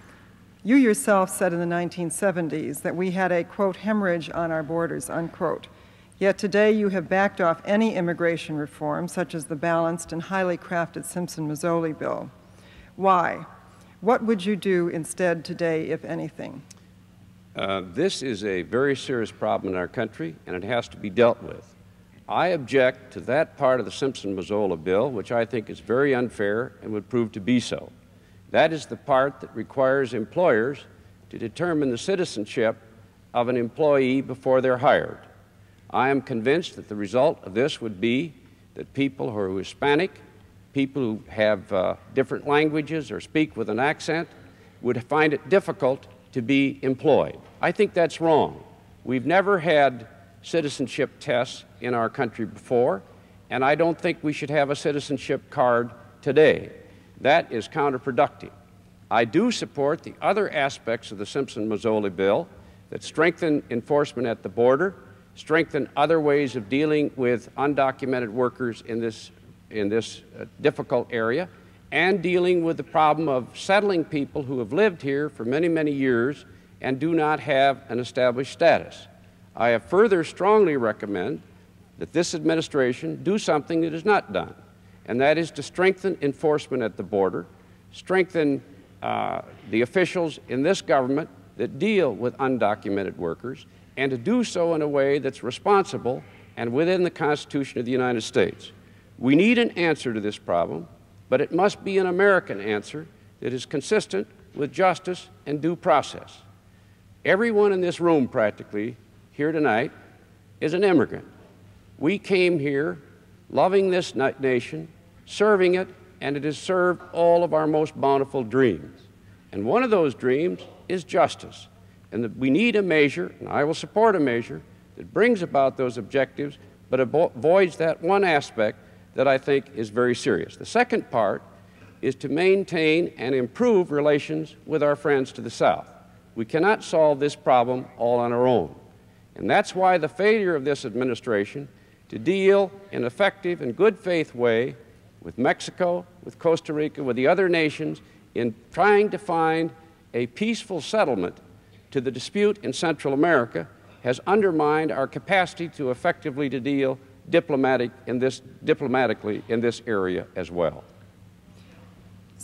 You yourself said in the nineteen seventies that we had a, quote, hemorrhage on our borders, unquote. Yet today you have backed off any immigration reform, such as the balanced and highly crafted Simpson-Mazzoli bill. Why? What would you do instead today, if anything? Uh, this is a very serious problem in our country, and it has to be dealt with. I object to that part of the Simpson-Mazzoli bill, which I think is very unfair and would prove to be so. That is the part that requires employers to determine the citizenship of an employee before they're hired. I am convinced that the result of this would be that people who are Hispanic, people who have uh, different languages or speak with an accent, would find it difficult to be employed. I think that's wrong. We've never had citizenship tests in our country before, and I don't think we should have a citizenship card today. That is counterproductive. I do support the other aspects of the Simpson-Mazzoli bill that strengthen enforcement at the border, strengthen other ways of dealing with undocumented workers in this, in this uh, difficult area, and dealing with the problem of settling people who have lived here for many, many years and do not have an established status. I have further strongly recommend that this administration do something that is not done, and that is to strengthen enforcement at the border, strengthen uh, the officials in this government that deal with undocumented workers, and to do so in a way that's responsible and within the Constitution of the United States. We need an answer to this problem, but it must be an American answer that is consistent with justice and due process. Everyone in this room practically here tonight is an immigrant. We came here loving this nation, serving it, and it has served all of our most bountiful dreams. And one of those dreams is justice. And that we need a measure, and I will support a measure, that brings about those objectives, but avoids that one aspect that I think is very serious. The second part is to maintain and improve relations with our friends to the South. We cannot solve this problem all on our own. And that's why the failure of this administration to deal in an effective and good faith way with Mexico, with Costa Rica, with the other nations, in trying to find a peaceful settlement to the dispute in Central America has undermined our capacity to effectively to deal diplomatic in this, diplomatically in this area as well.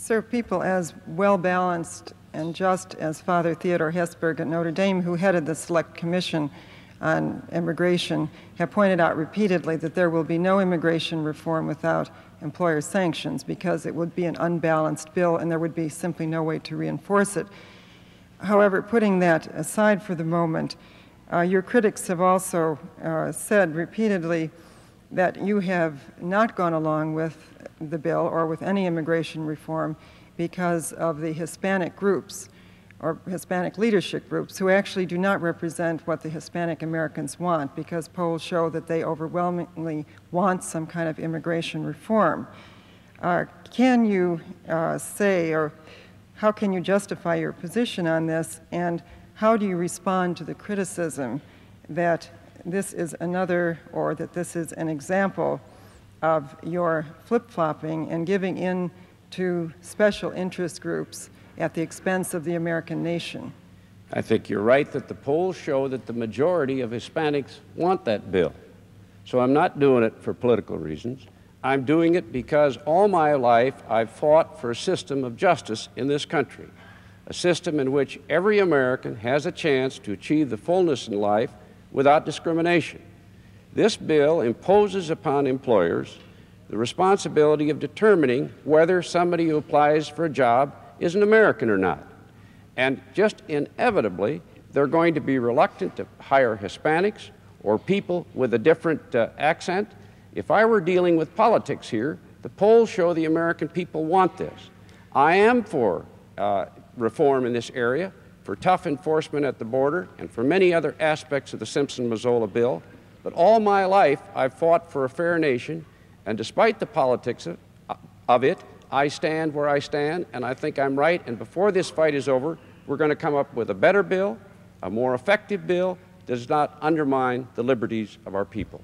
Sir, people as well-balanced and just as Father Theodore Hesburgh at Notre Dame, who headed the Select Commission on Immigration, have pointed out repeatedly that there will be no immigration reform without employer sanctions because it would be an unbalanced bill and there would be simply no way to reinforce it. However, putting that aside for the moment, uh, your critics have also uh, said repeatedly that you have not gone along with the bill or with any immigration reform because of the Hispanic groups or Hispanic leadership groups who actually do not represent what the Hispanic Americans want, because polls show that they overwhelmingly want some kind of immigration reform. Uh, can you uh, say, or how can you justify your position on this, and how do you respond to the criticism that this is another, or that this is an example of your flip-flopping and giving in to special interest groups at the expense of the American nation? I think you're right that the polls show that the majority of Hispanics want that bill. So I'm not doing it for political reasons. I'm doing it because all my life I've fought for a system of justice in this country, a system in which every American has a chance to achieve the fullness in life without discrimination. This bill imposes upon employers the responsibility of determining whether somebody who applies for a job is an American or not. And just inevitably, they're going to be reluctant to hire Hispanics or people with a different uh, accent. If I were dealing with politics here, the polls show the American people want this. I am for uh, reform in this area, for tough enforcement at the border, and for many other aspects of the Simpson-Mazzola bill. But all my life, I've fought for a fair nation, and despite the politics of, of it, I stand where I stand, and I think I'm right. And before this fight is over, we're going to come up with a better bill, a more effective bill that does not undermine the liberties of our people.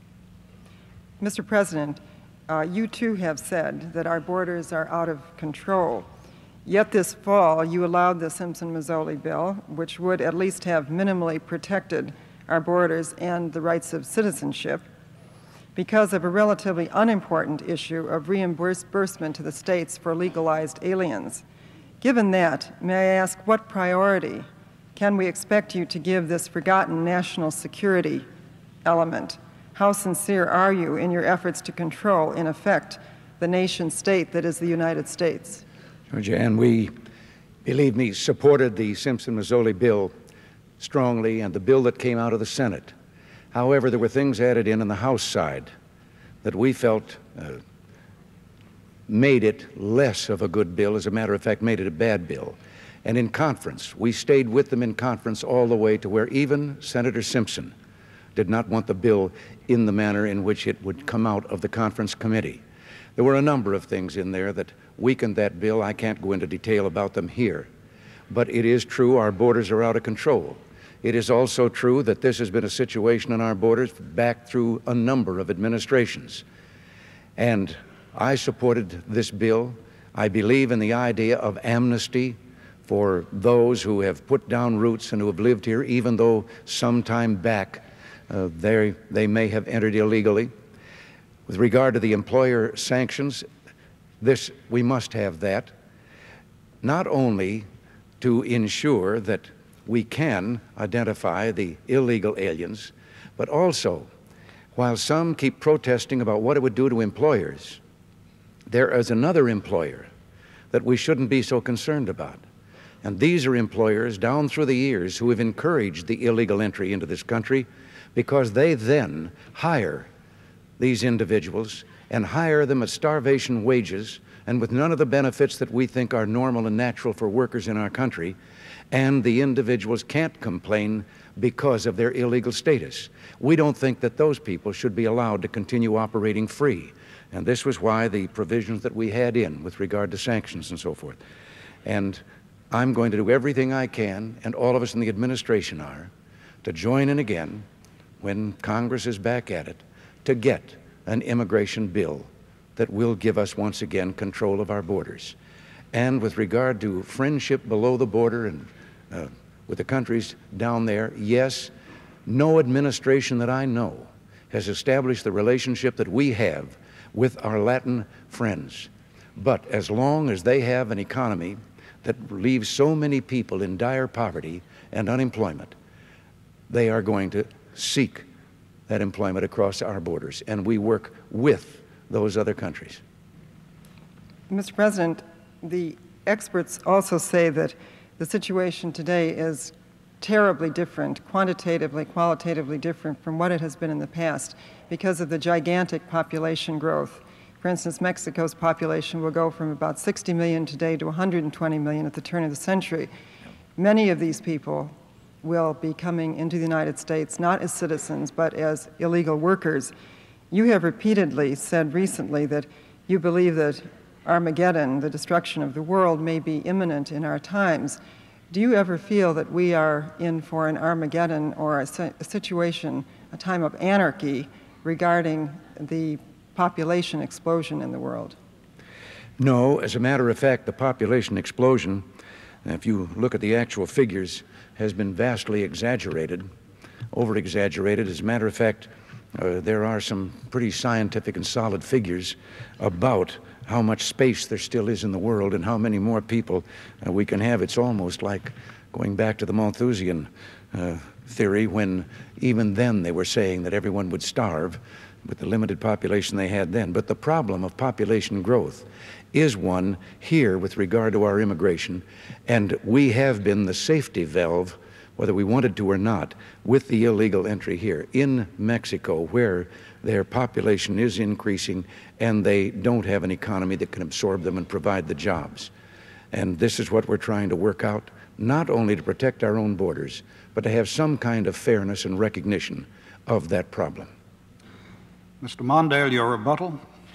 Mister President, uh, you too have said that our borders are out of control. Yet this fall, you allowed the Simpson-Mazzola bill, which would at least have minimally protected our borders and the rights of citizenship, because of a relatively unimportant issue of reimbursement to the states for legalized aliens. Given that, may I ask, what priority can we expect you to give this forgotten national security element? How sincere are you in your efforts to control, in effect, the nation state that is the United States? Georgia, and we, believe me, supported the Simpson-Mazzola bill strongly and the bill that came out of the Senate. However, there were things added in on the House side that we felt uh, made it less of a good bill, as a matter of fact, made it a bad bill. And in conference, we stayed with them in conference all the way to where even Senator Simpson did not want the bill in the manner in which it would come out of the conference committee. There were a number of things in there that weakened that bill. I can't go into detail about them here. But it is true our borders are out of control. It is also true that this has been a situation on our borders back through a number of administrations. And I supported this bill. I believe in the idea of amnesty for those who have put down roots and who have lived here, even though some time back uh, they, they may have entered illegally. With regard to the employer sanctions, this, we must have that, not only to ensure that we can identify the illegal aliens, but also, while some keep protesting about what it would do to employers, there is another employer that we shouldn't be so concerned about. And these are employers down through the years who have encouraged the illegal entry into this country because they then hire these individuals and hire them at starvation wages and with none of the benefits that we think are normal and natural for workers in our country. And the individuals can't complain because of their illegal status. We don't think that those people should be allowed to continue operating free. And this was why the provisions that we had in with regard to sanctions and so forth. And I'm going to do everything I can, and all of us in the administration are, to join in again, when Congress is back at it, to get an immigration bill that will give us once again control of our borders. And with regard to friendship below the border and uh, with the countries down there, yes, no administration that I know has established the relationship that we have with our Latin friends. But as long as they have an economy that leaves so many people in dire poverty and unemployment, they are going to seek that employment across our borders, and we work with those other countries. Mister President, the experts also say that the situation today is terribly different, quantitatively, qualitatively different from what it has been in the past because of the gigantic population growth. For instance, Mexico's population will go from about sixty million today to one hundred twenty million at the turn of the century. Many of these people will be coming into the United States not as citizens but as illegal workers. You have repeatedly said recently that you believe that Armageddon, the destruction of the world, may be imminent in our times. Do you ever feel that we are in for an Armageddon or a, a situation, a time of anarchy regarding the population explosion in the world? No, as a matter of fact, the population explosion, if you look at the actual figures, has been vastly exaggerated, over-exaggerated. As a matter of fact, uh, there are some pretty scientific and solid figures about how much space there still is in the world and how many more people uh, we can have. It's almost like going back to the Malthusian uh, theory, when even then they were saying that everyone would starve with the limited population they had then. But the problem of population growth is one here with regard to our immigration, and we have been the safety valve, whether we wanted to or not, with the illegal entry here in Mexico, where their population is increasing and they don't have an economy that can absorb them and provide the jobs. And this is what we're trying to work out, not only to protect our own borders, but to have some kind of fairness and recognition of that problem. Mister Mondale, your rebuttal.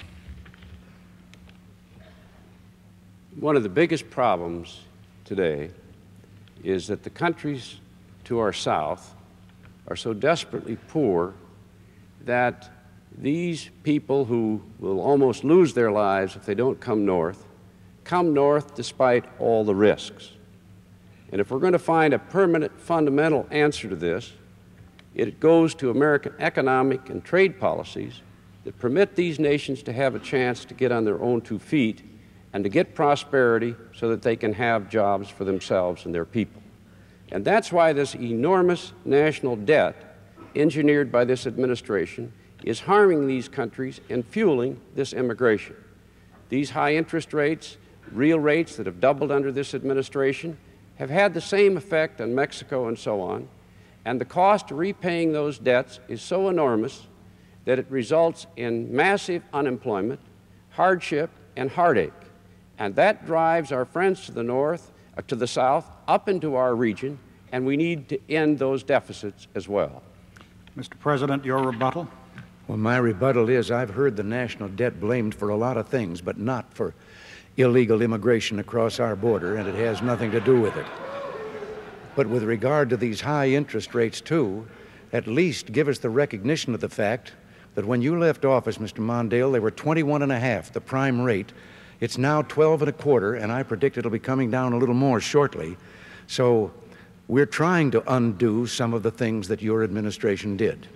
One of the biggest problems today is that the countries to our south are so desperately poor that these people who will almost lose their lives if they don't come north, come north despite all the risks. And if we're going to find a permanent, fundamental answer to this, it goes to American economic and trade policies that permit these nations to have a chance to get on their own two feet and to get prosperity so that they can have jobs for themselves and their people. And that's why this enormous national debt engineered by this administration is harming these countries and fueling this immigration. These high interest rates, real rates that have doubled under this administration, have had the same effect on Mexico and so on, and the cost of repaying those debts is so enormous that it results in massive unemployment, hardship, and heartache. And that drives our friends to the north, uh, to the south, up into our region, and we need to end those deficits as well. Mister President, your rebuttal. Well, my rebuttal is I've heard the national debt blamed for a lot of things, but not for illegal immigration across our border, and it has nothing to do with it. But with regard to these high interest rates, too, at least give us the recognition of the fact that when you left office, Mister Mondale, they were twenty-one and a half, the prime rate. It's now twelve and a quarter, and I predict it'll be coming down a little more shortly. So we're trying to undo some of the things that your administration did.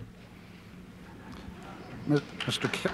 Mister K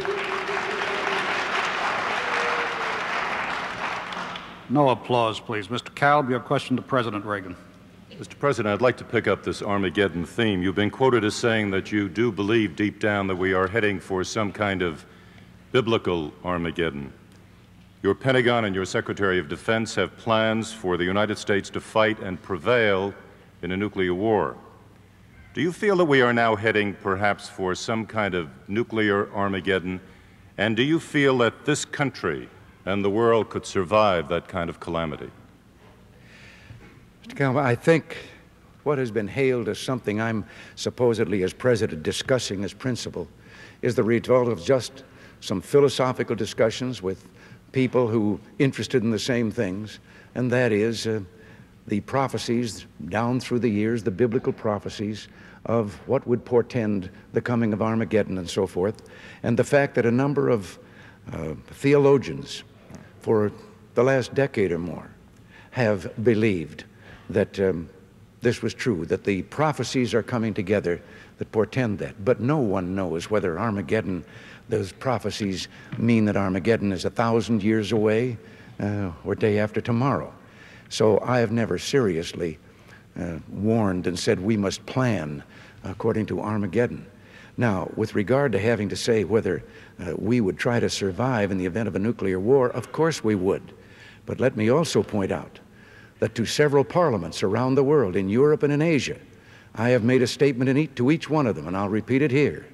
No applause, please. Mister Kalb, your question to President Reagan. Mister President, I'd like to pick up this Armageddon theme. You've been quoted as saying that you do believe deep down that we are heading for some kind of biblical Armageddon. Your Pentagon and your Secretary of Defense have plans for the United States to fight and prevail in a nuclear war. Do you feel that we are now heading perhaps for some kind of nuclear Armageddon? And do you feel that this country and the world could survive that kind of calamity? Mister Kalb, I think what has been hailed as something I'm supposedly, as president, discussing as principle is the result of just some philosophical discussions with people who are interested in the same things, and that is uh, the prophecies down through the years, the biblical prophecies of what would portend the coming of Armageddon and so forth, and the fact that a number of uh, theologians for the last decade or more have believed that um, this was true, that the prophecies are coming together that portend that. But no one knows whether Armageddon, those prophecies mean that Armageddon is a thousand years away uh, or day after tomorrow. So I have never seriously uh, warned and said we must plan according to Armageddon. Now, with regard to having to say whether uh, we would try to survive in the event of a nuclear war, of course we would. But let me also point out that to several parliaments around the world, in Europe and in Asia, I have made a statement in each, to each one of them, and I'll repeat it here.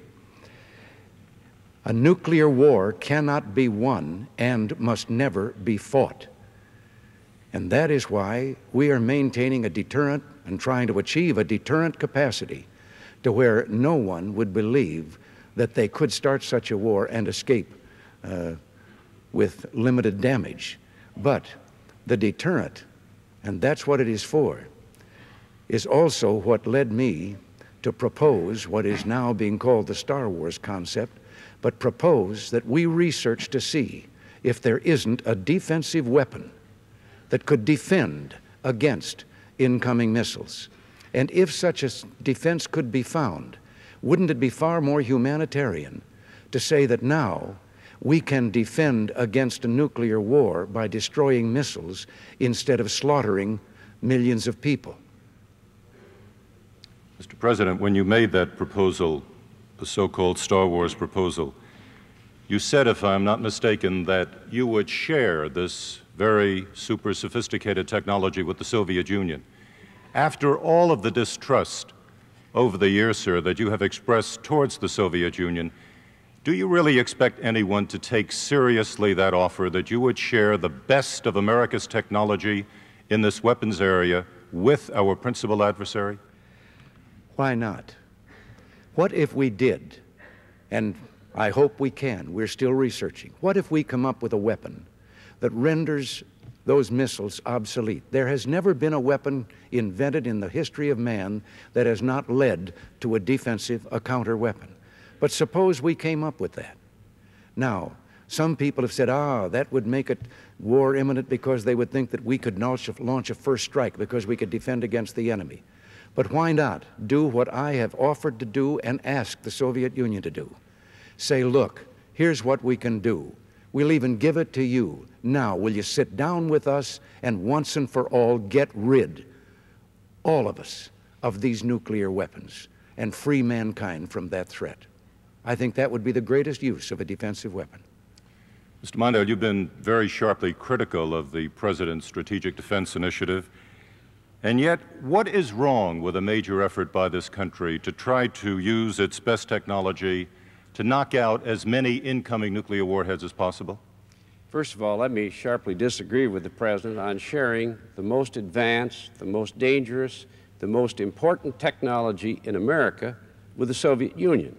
A nuclear war cannot be won and must never be fought. And that is why we are maintaining a deterrent and trying to achieve a deterrent capacity to where no one would believe that they could start such a war and escape uh, with limited damage. But the deterrent, and that's what it is for, is also what led me to propose what is now being called the Star Wars concept, but propose that we research to see if there isn't a defensive weapon that could defend against incoming missiles. And if such a defense could be found, wouldn't it be far more humanitarian to say that now we can defend against a nuclear war by destroying missiles instead of slaughtering millions of people? Mister President, when you made that proposal, the so-called Star Wars proposal, you said, if I'm not mistaken, that you would share this very super sophisticated technology with the Soviet Union. After all of the distrust over the years, sir, that you have expressed towards the Soviet Union, do you really expect anyone to take seriously that offer that you would share the best of America's technology in this weapons area with our principal adversary? Why not? What if we did, and I hope we can, we're still researching, what if we come up with a weapon that renders those missiles obsolete? There has never been a weapon invented in the history of man that has not led to a defensive, a counter weapon. But suppose we came up with that. Now, some people have said, ah, that would make it war imminent because they would think that we could launch a, launch a first strike because we could defend against the enemy. But why not do what I have offered to do and ask the Soviet Union to do? Say, look, here's what we can do. We'll even give it to you. Now, will you sit down with us and once and for all get rid, all of us, of these nuclear weapons and free mankind from that threat? I think that would be the greatest use of a defensive weapon. Mister Mondale, you've been very sharply critical of the President's Strategic Defense Initiative. And yet, what is wrong with a major effort by this country to try to use its best technology to knock out as many incoming nuclear warheads as possible? First of all, let me sharply disagree with the President on sharing the most advanced, the most dangerous, the most important technology in America with the Soviet Union.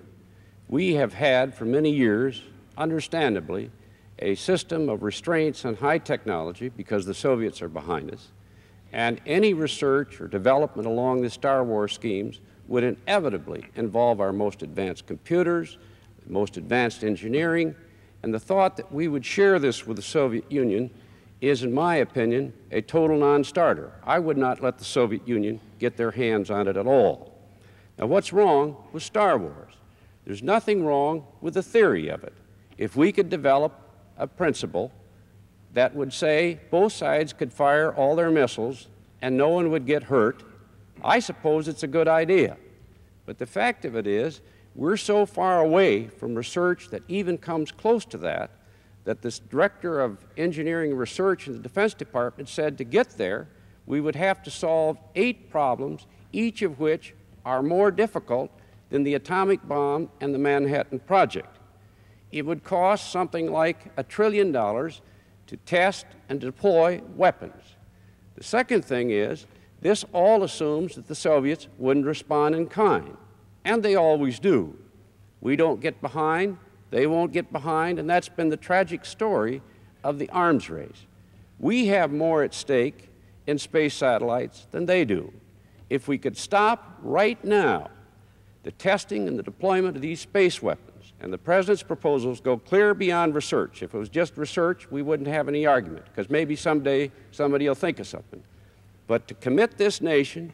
We have had for many years, understandably, a system of restraints on high technology because the Soviets are behind us, and any research or development along the Star Wars schemes would inevitably involve our most advanced computers, most advanced engineering, and the thought that we would share this with the Soviet Union is, in my opinion, a total non-starter. I would not let the Soviet Union get their hands on it at all. Now, what's wrong with Star Wars? There's nothing wrong with the theory of it. If we could develop a principle that would say both sides could fire all their missiles and no one would get hurt, I suppose it's a good idea. But the fact of it is, we're so far away from research that even comes close to that, that this Director of Engineering Research in the Defense Department said to get there, we would have to solve eight problems, each of which are more difficult than the atomic bomb and the Manhattan Project. It would cost something like a trillion dollars to test and deploy weapons. The second thing is, this all assumes that the Soviets wouldn't respond in kind, and they always do. We don't get behind, they won't get behind, and that's been the tragic story of the arms race. We have more at stake in space satellites than they do. If we could stop right now the testing and the deployment of these space weapons, and the President's proposals go clear beyond research. If it was just research, we wouldn't have any argument, because maybe someday somebody will think of something. But to commit this nation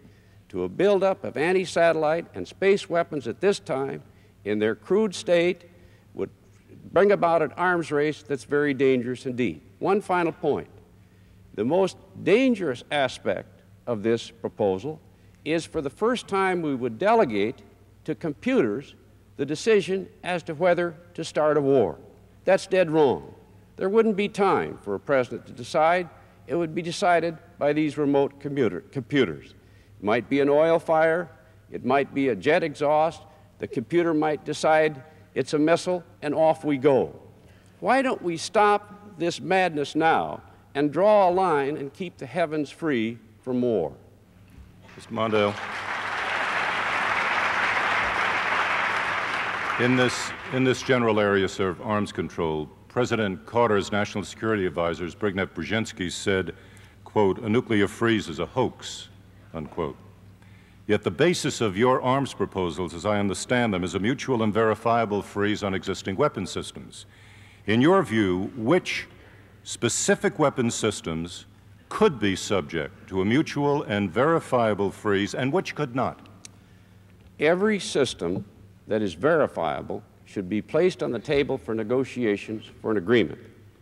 to a buildup of anti-satellite and space weapons at this time in their crude state would bring about an arms race that's very dangerous indeed. One final point. The most dangerous aspect of this proposal is for the first time we would delegate to computers the decision as to whether to start a war. That's dead wrong. There wouldn't be time for a president to decide. It would be decided by these remote computer, computers. It might be an oil fire. It might be a jet exhaust. The computer might decide it's a missile, and off we go. Why don't we stop this madness now and draw a line and keep the heavens free from war? Mister Mondale. In this, in this general area, sir, of arms control, President Carter's National Security Advisor, Zbigniew Brzezinski, said, quote, "A nuclear freeze is a hoax," unquote. Yet the basis of your arms proposals, as I understand them, is a mutual and verifiable freeze on existing weapon systems. In your view, which specific weapon systems could be subject to a mutual and verifiable freeze, and which could not? Every system that is verifiable should be placed on the table for negotiations for an agreement.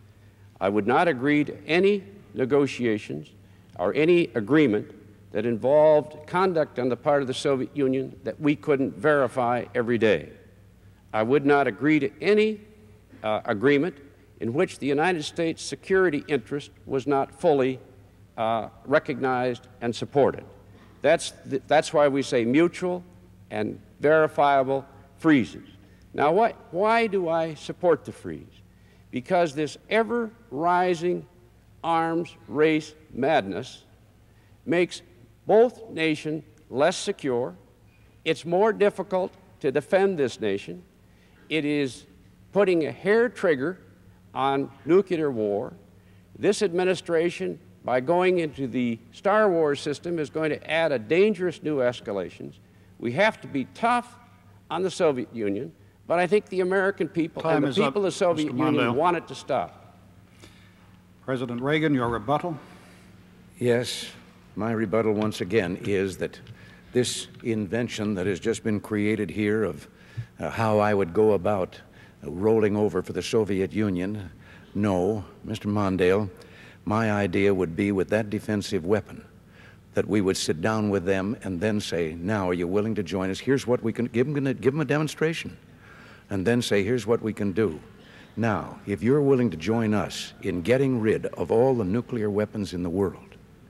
I would not agree to any negotiations or any agreement that involved conduct on the part of the Soviet Union that we couldn't verify every day. I would not agree to any uh, agreement in which the United States security interest was not fully uh, recognized and supported. That's, th that's why we say mutual and verifiable freezes. Now, what, why do I support the freeze? Because this ever-rising arms race madness makes both nations less secure. It's more difficult to defend this nation. It is putting a hair trigger on nuclear war. This administration, by going into the Star Wars system, is going to add a dangerous new escalations. We have to be tough on the Soviet Union, but I think the American people Time and the people up, of the Soviet Mister Union Mondale. want it to stop. President Reagan, your rebuttal. Yes, my rebuttal once again is that this invention that has just been created here of uh, how I would go about uh, rolling over for the Soviet Union, no, Mister Mondale, my idea would be with that defensive weapon, that we would sit down with them and then say, now, are you willing to join us? Here's what we can, give them, give them a demonstration, and then say, here's what we can do. Now, if you're willing to join us in getting rid of all the nuclear weapons in the world,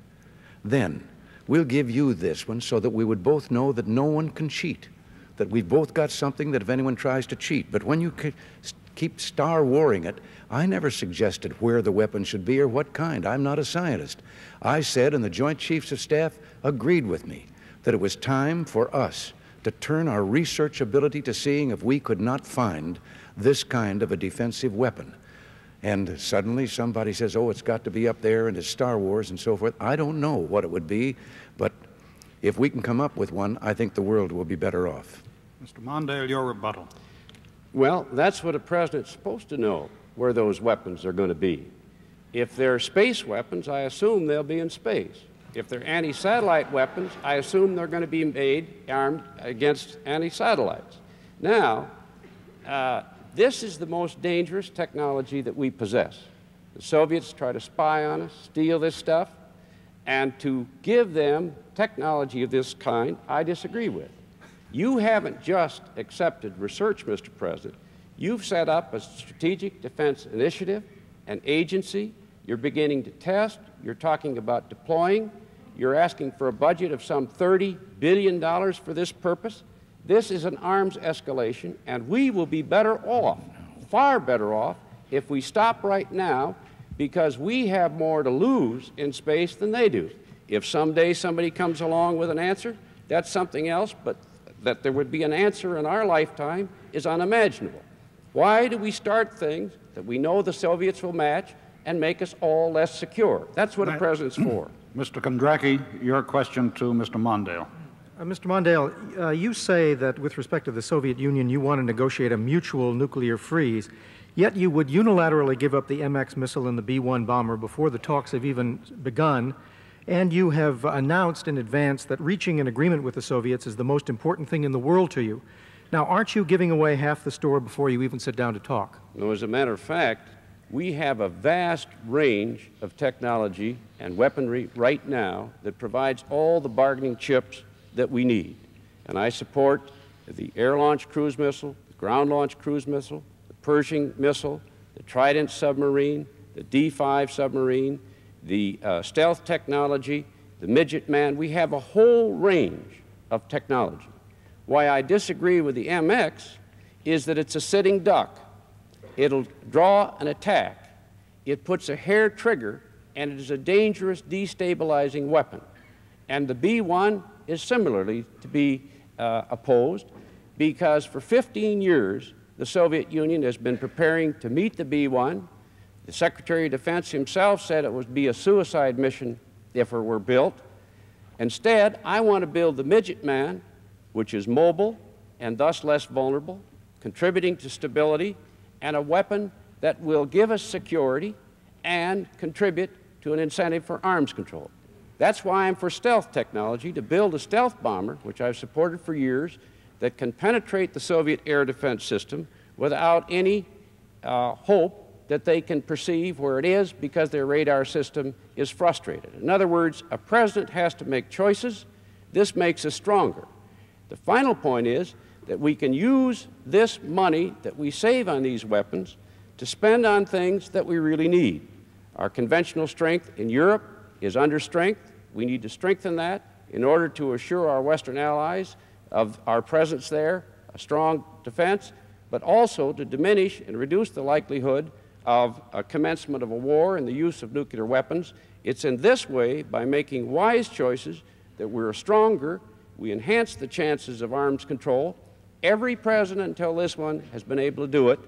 then we'll give you this one so that we would both know that no one can cheat, that we've both got something that if anyone tries to cheat. But when you keep star warring it, I never suggested where the weapon should be or what kind. I'm not a scientist. I said, and the Joint Chiefs of Staff agreed with me, that it was time for us to turn our research ability to seeing if we could not find this kind of a defensive weapon. And suddenly somebody says, oh, it's got to be up there and it's Star Wars and so forth. I don't know what it would be, but if we can come up with one, I think the world will be better off. Mister Mondale, your rebuttal. Well, that's what a president's supposed to know, where those weapons are going to be. If they're space weapons, I assume they'll be in space. If they're anti-satellite weapons, I assume they're going to be made armed against anti-satellites. Now, uh, this is the most dangerous technology that we possess. The Soviets try to spy on us, steal this stuff, and to give them technology of this kind, I disagree with. You haven't just accepted research, Mister President. You've set up a strategic defense initiative, an agency. You're beginning to test. You're talking about deploying. You're asking for a budget of some thirty billion dollars for this purpose. This is an arms escalation, and we will be better off, far better off, if we stop right now, because we have more to lose in space than they do. If someday somebody comes along with an answer, that's something else, but that there would be an answer in our lifetime is unimaginable. Why do we start things that we know the Soviets will match and make us all less secure? That's what a president's for. Mister Kondracki, your question to Mister Mondale. Uh, Mister Mondale, uh, you say that with respect to the Soviet Union, you want to negotiate a mutual nuclear freeze, yet you would unilaterally give up the M X missile and the B one bomber before the talks have even begun, and you have announced in advance that reaching an agreement with the Soviets is the most important thing in the world to you. Now, aren't you giving away half the store before you even sit down to talk? No, as a matter of fact, we have a vast range of technology and weaponry right now that provides all the bargaining chips that we need. And I support the air-launched cruise missile, the ground-launched cruise missile, the Pershing missile, the Trident submarine, the D five submarine, the uh, stealth technology, the midget man. We have a whole range of technology. Why I disagree with the M X is that it's a sitting duck. It'll draw an attack. It puts a hair trigger, and it is a dangerous destabilizing weapon. And the B one is similarly to be uh, opposed, because for fifteen years, the Soviet Union has been preparing to meet the B one. The Secretary of Defense himself said it would be a suicide mission if it were built. Instead, I want to build the midget man, which is mobile and thus less vulnerable, contributing to stability, and a weapon that will give us security and contribute to an incentive for arms control. That's why I'm for stealth technology, to build a stealth bomber, which I've supported for years, that can penetrate the Soviet air defense system without any uh, hope that they can perceive where it is because their radar system is frustrated. In other words, a president has to make choices. This makes us stronger. The final point is that we can use this money that we save on these weapons to spend on things that we really need. Our conventional strength in Europe is under strength. We need to strengthen that in order to assure our Western allies of our presence there, a strong defense, but also to diminish and reduce the likelihood of a commencement of a war and the use of nuclear weapons. It's in this way, by making wise choices, that we're stronger. We enhance the chances of arms control. Every president until this one has been able to do it,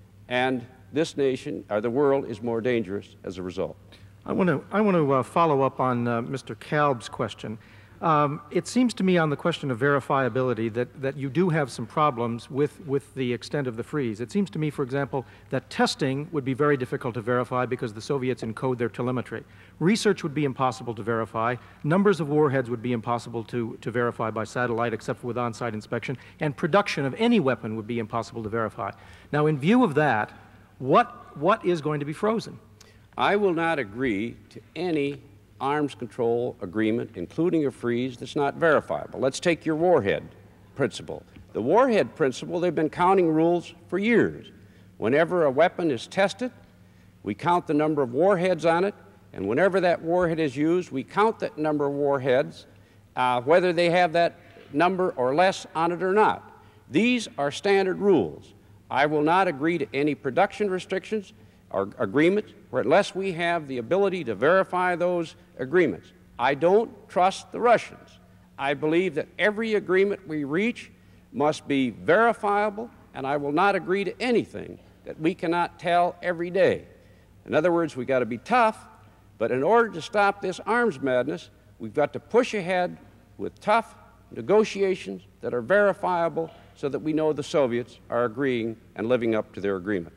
and this nation, or the world, is more dangerous as a result. I want to, I want to uh, follow up on uh, Mister Kalb's question. Um, it seems to me on the question of verifiability that, that you do have some problems with, with the extent of the freeze. It seems to me, for example, that testing would be very difficult to verify because the Soviets encode their telemetry. Research would be impossible to verify. Numbers of warheads would be impossible to, to verify by satellite except for with on-site inspection. And production of any weapon would be impossible to verify. Now, in view of that, what, what is going to be frozen? I will not agree to any arms control agreement, including a freeze, that's not verifiable. Let's take your warhead principle. The warhead principle, they've been counting rules for years. Whenever a weapon is tested, we count the number of warheads on it, and whenever that warhead is used, we count that number of warheads, uh, whether they have that number or less on it or not. These are standard rules. I will not agree to any production restrictions or agreements where unless we have the ability to verify those agreements. I don't trust the Russians. I believe that every agreement we reach must be verifiable, and I will not agree to anything that we cannot tell every day. In other words, we've got to be tough, but in order to stop this arms madness, we've got to push ahead with tough negotiations that are verifiable so that we know the Soviets are agreeing and living up to their agreement.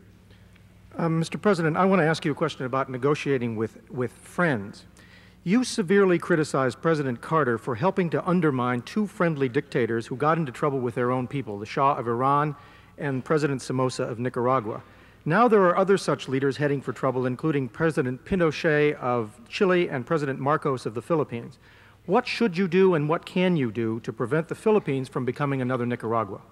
Um, Mister President, I want to ask you a question about negotiating with, with friends. You severely criticized President Carter for helping to undermine two friendly dictators who got into trouble with their own people, the Shah of Iran and President Somoza of Nicaragua. Now there are other such leaders heading for trouble, including President Pinochet of Chile and President Marcos of the Philippines. What should you do and what can you do to prevent the Philippines from becoming another Nicaragua?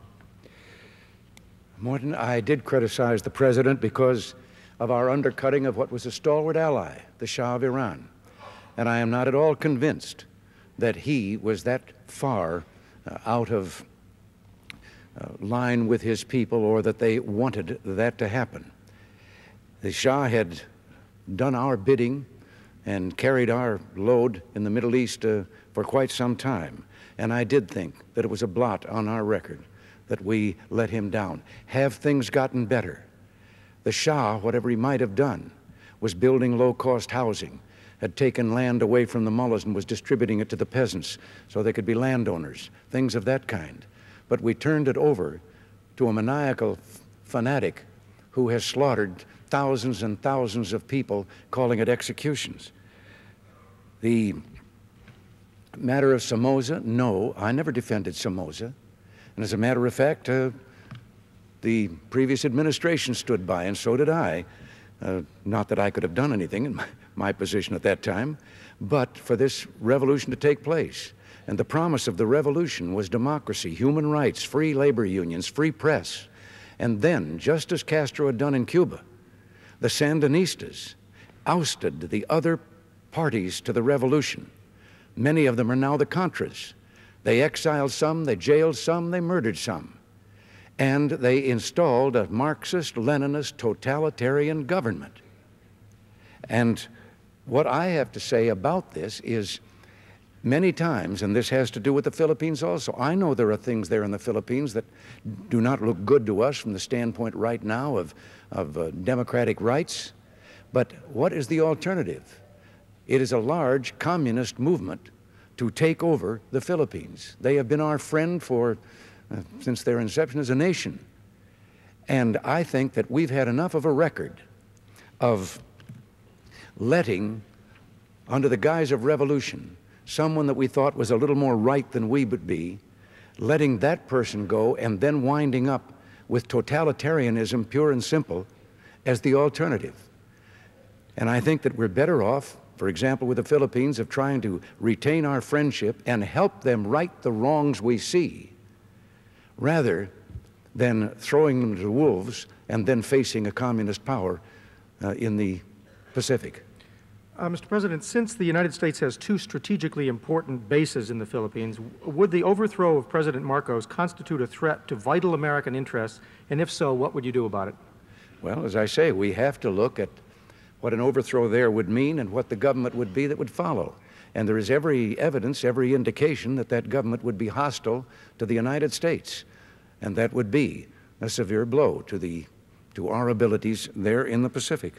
Morton, I did criticize the President because of our undercutting of what was a stalwart ally, the Shah of Iran. And I am not at all convinced that he was that far uh, out of uh, line with his people or that they wanted that to happen. The Shah had done our bidding and carried our load in the Middle East uh, for quite some time. And I did think that it was a blot on our record that we let him down. Have things gotten better? The Shah, whatever he might have done, was building low-cost housing, had taken land away from the mullahs and was distributing it to the peasants so they could be landowners, things of that kind. But we turned it over to a maniacal fanatic who has slaughtered thousands and thousands of people, calling it executions. The matter of Somoza, no, I never defended Somoza. And as a matter of fact, uh, the previous administration stood by, and so did I. Uh, not that I could have done anything in my, my position at that time, but for this revolution to take place. And the promise of the revolution was democracy, human rights, free labor unions, free press. And then, just as Castro had done in Cuba, the Sandinistas ousted the other parties to the revolution. Many of them are now the Contras. They exiled some, they jailed some, they murdered some. And they installed a Marxist, Leninist, totalitarian government. And what I have to say about this is many times, and this has to do with the Philippines also, I know there are things there in the Philippines that do not look good to us from the standpoint right now of, of uh, democratic rights. But what is the alternative? It is a large communist movement to take over the Philippines. They have been our friend for Uh, since their inception as a nation. And I think that we've had enough of a record of letting, under the guise of revolution, someone that we thought was a little more right than we would be, letting that person go and then winding up with totalitarianism, pure and simple, as the alternative. And I think that we're better off, for example, with the Philippines, of trying to retain our friendship and help them right the wrongs we see, rather than throwing them to the wolves and then facing a communist power uh, in the Pacific. Uh, Mister President, since the United States has two strategically important bases in the Philippines, would the overthrow of President Marcos constitute a threat to vital American interests? And if so, what would you do about it? Well, as I say, we have to look at what an overthrow there would mean and what the government would be that would follow. And there is every evidence, every indication that that government would be hostile to the United States. And that would be a severe blow to, the, to our abilities there in the Pacific.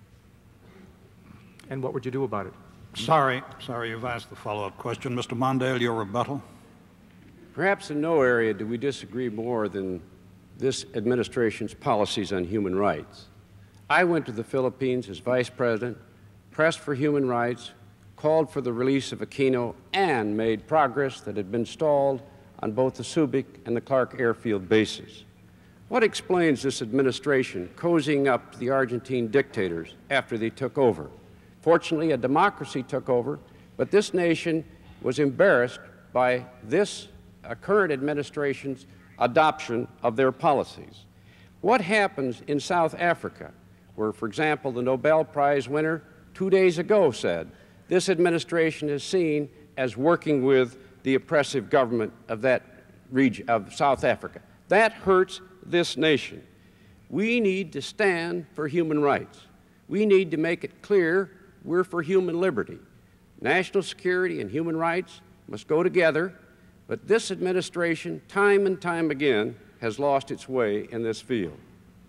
And what would you do about it? Sorry, sorry, you've asked the follow-up question. Mister Mondale, your rebuttal. Perhaps in no area do we disagree more than this administration's policies on human rights. I went to the Philippines as Vice President, pressed for human rights, called for the release of Aquino, and made progress that had been stalled on both the Subic and the Clark airfield bases. What explains this administration cozying up to the Argentine dictators after they took over? Fortunately, a democracy took over, but this nation was embarrassed by this uh, current administration's adoption of their policies. What happens in South Africa, where, for example, the Nobel Prize winner two days ago said, this administration is seen as working with the oppressive government of that region, of South Africa. That hurts this nation. We need to stand for human rights. We need to make it clear we're for human liberty. National security and human rights must go together, but this administration, time and time again, has lost its way in this field.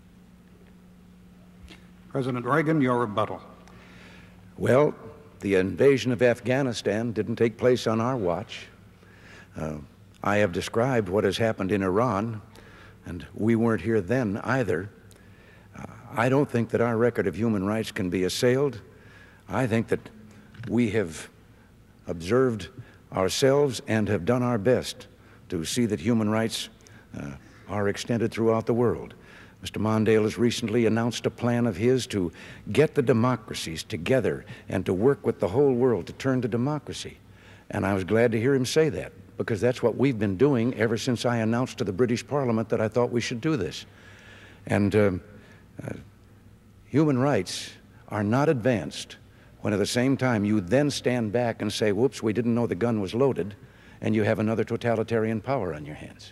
President Reagan, your rebuttal. Well, the invasion of Afghanistan didn't take place on our watch. Uh, I have described what has happened in Iran, and we weren't here then either. Uh, I don't think that our record of human rights can be assailed. I think that we have observed ourselves and have done our best to see that human rights uh, are extended throughout the world. Mister Mondale has recently announced a plan of his to get the democracies together and to work with the whole world to turn to democracy. And I was glad to hear him say that, because that's what we've been doing ever since I announced to the British Parliament that I thought we should do this. And uh, uh, human rights are not advanced when at the same time you then stand back and say, whoops, we didn't know the gun was loaded, and you have another totalitarian power on your hands.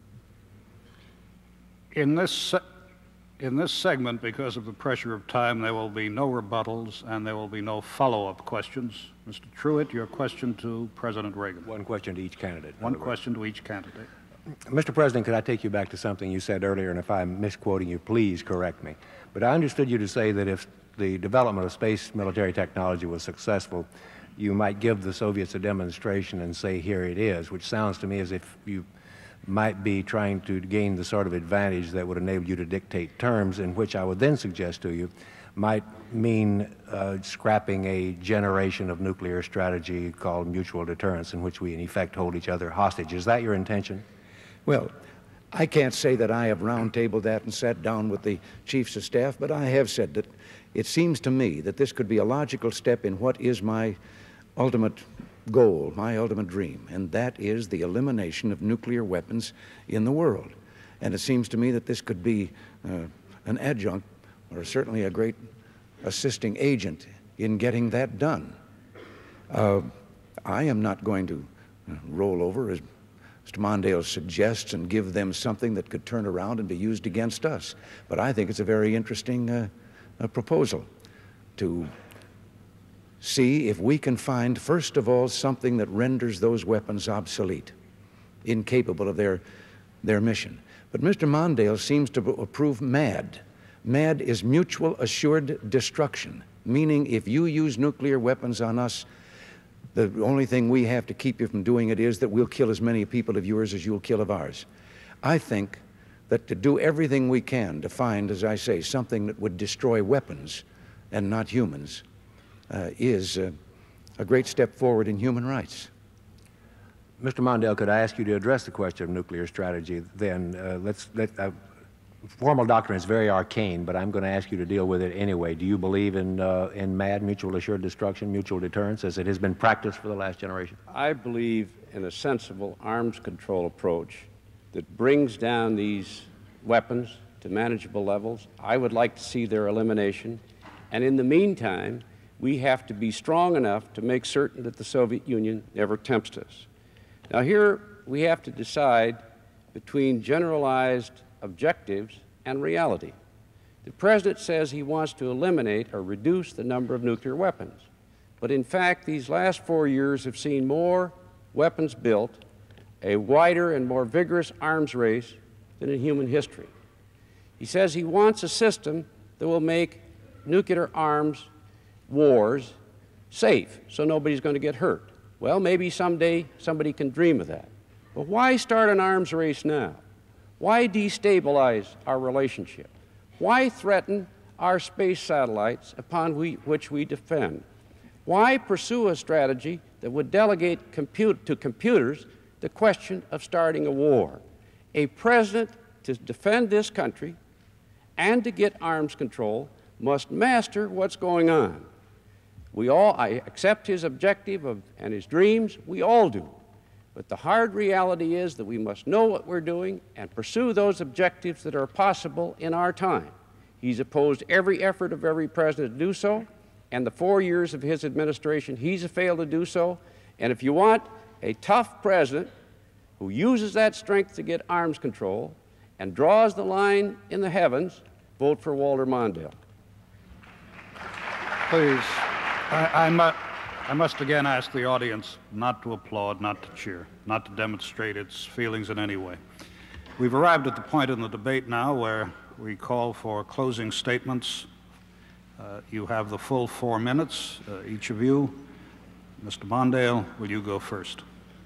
In this, se in this segment, because of the pressure of time, there will be no rebuttals and there will be no follow-up questions. Mister Truitt, your question to President Reagan. One question to each candidate. One question to each candidate. Mister President, could I take you back to something you said earlier, and if I'm misquoting you, please correct me. But I understood you to say that if the development of space military technology was successful, you might give the Soviets a demonstration and say, here it is, which sounds to me as if you might be trying to gain the sort of advantage that would enable you to dictate terms, and which I would then suggest to you might mean uh, scrapping a generation of nuclear strategy called mutual deterrence, in which we in effect hold each other hostage. Is that your intention? Well, I can't say that I have roundtabled that and sat down with the chiefs of staff, but I have said that it seems to me that this could be a logical step in what is my ultimate goal, my ultimate dream, and that is the elimination of nuclear weapons in the world. And it seems to me that this could be uh, an adjunct, or certainly a great assisting agent in getting that done. Uh, I am not going to roll over, as Mister Mondale suggests, and give them something that could turn around and be used against us. But I think it's a very interesting uh, uh, proposal to see if we can find, first of all, something that renders those weapons obsolete, incapable of their, their mission. But Mister Mondale seems to approve MAD. MAD is mutual assured destruction, meaning if you use nuclear weapons on us, the only thing we have to keep you from doing it is that we'll kill as many people of yours as you'll kill of ours. I think that to do everything we can to find, as I say, something that would destroy weapons and not humans uh, is uh, a great step forward in human rights. Mister Mondale, could I ask you to address the question of nuclear strategy then? Uh, let's, let, uh, formal doctrine is very arcane, but I'm going to ask you to deal with it anyway. Do you believe in, uh, in MAD, mutual assured destruction, mutual deterrence, as it has been practiced for the last generation? I believe in a sensible arms control approach that brings down these weapons to manageable levels. I would like to see their elimination. And in the meantime, we have to be strong enough to make certain that the Soviet Union never tempts us. Now here we have to decide between generalized objectives and reality. The President says he wants to eliminate or reduce the number of nuclear weapons. But in fact, these last four years have seen more weapons built, a wider and more vigorous arms race than in human history. He says he wants a system that will make nuclear arms wars safe, so nobody's going to get hurt. Well, maybe someday somebody can dream of that. But why start an arms race now? Why destabilize our relationship? Why threaten our space satellites upon we, which we defend? Why pursue a strategy that would delegate compute, to computers the question of starting a war? A president to defend this country and to get arms control must master what's going on. We all, I accept his objective of, and his dreams, we all do. But the hard reality is that we must know what we're doing and pursue those objectives that are possible in our time. He's opposed every effort of every president to do so, and the four years of his administration, he's failed to do so. And if you want a tough president who uses that strength to get arms control and draws the line in the heavens, vote for Walter Mondale. Please. I, I, mu I must again ask the audience not to applaud, not to cheer, not to demonstrate its feelings in any way. We've arrived at the point in the debate now where we call for closing statements. Uh, you have the full four minutes, uh, each of you. Mister Mondale, will you go first?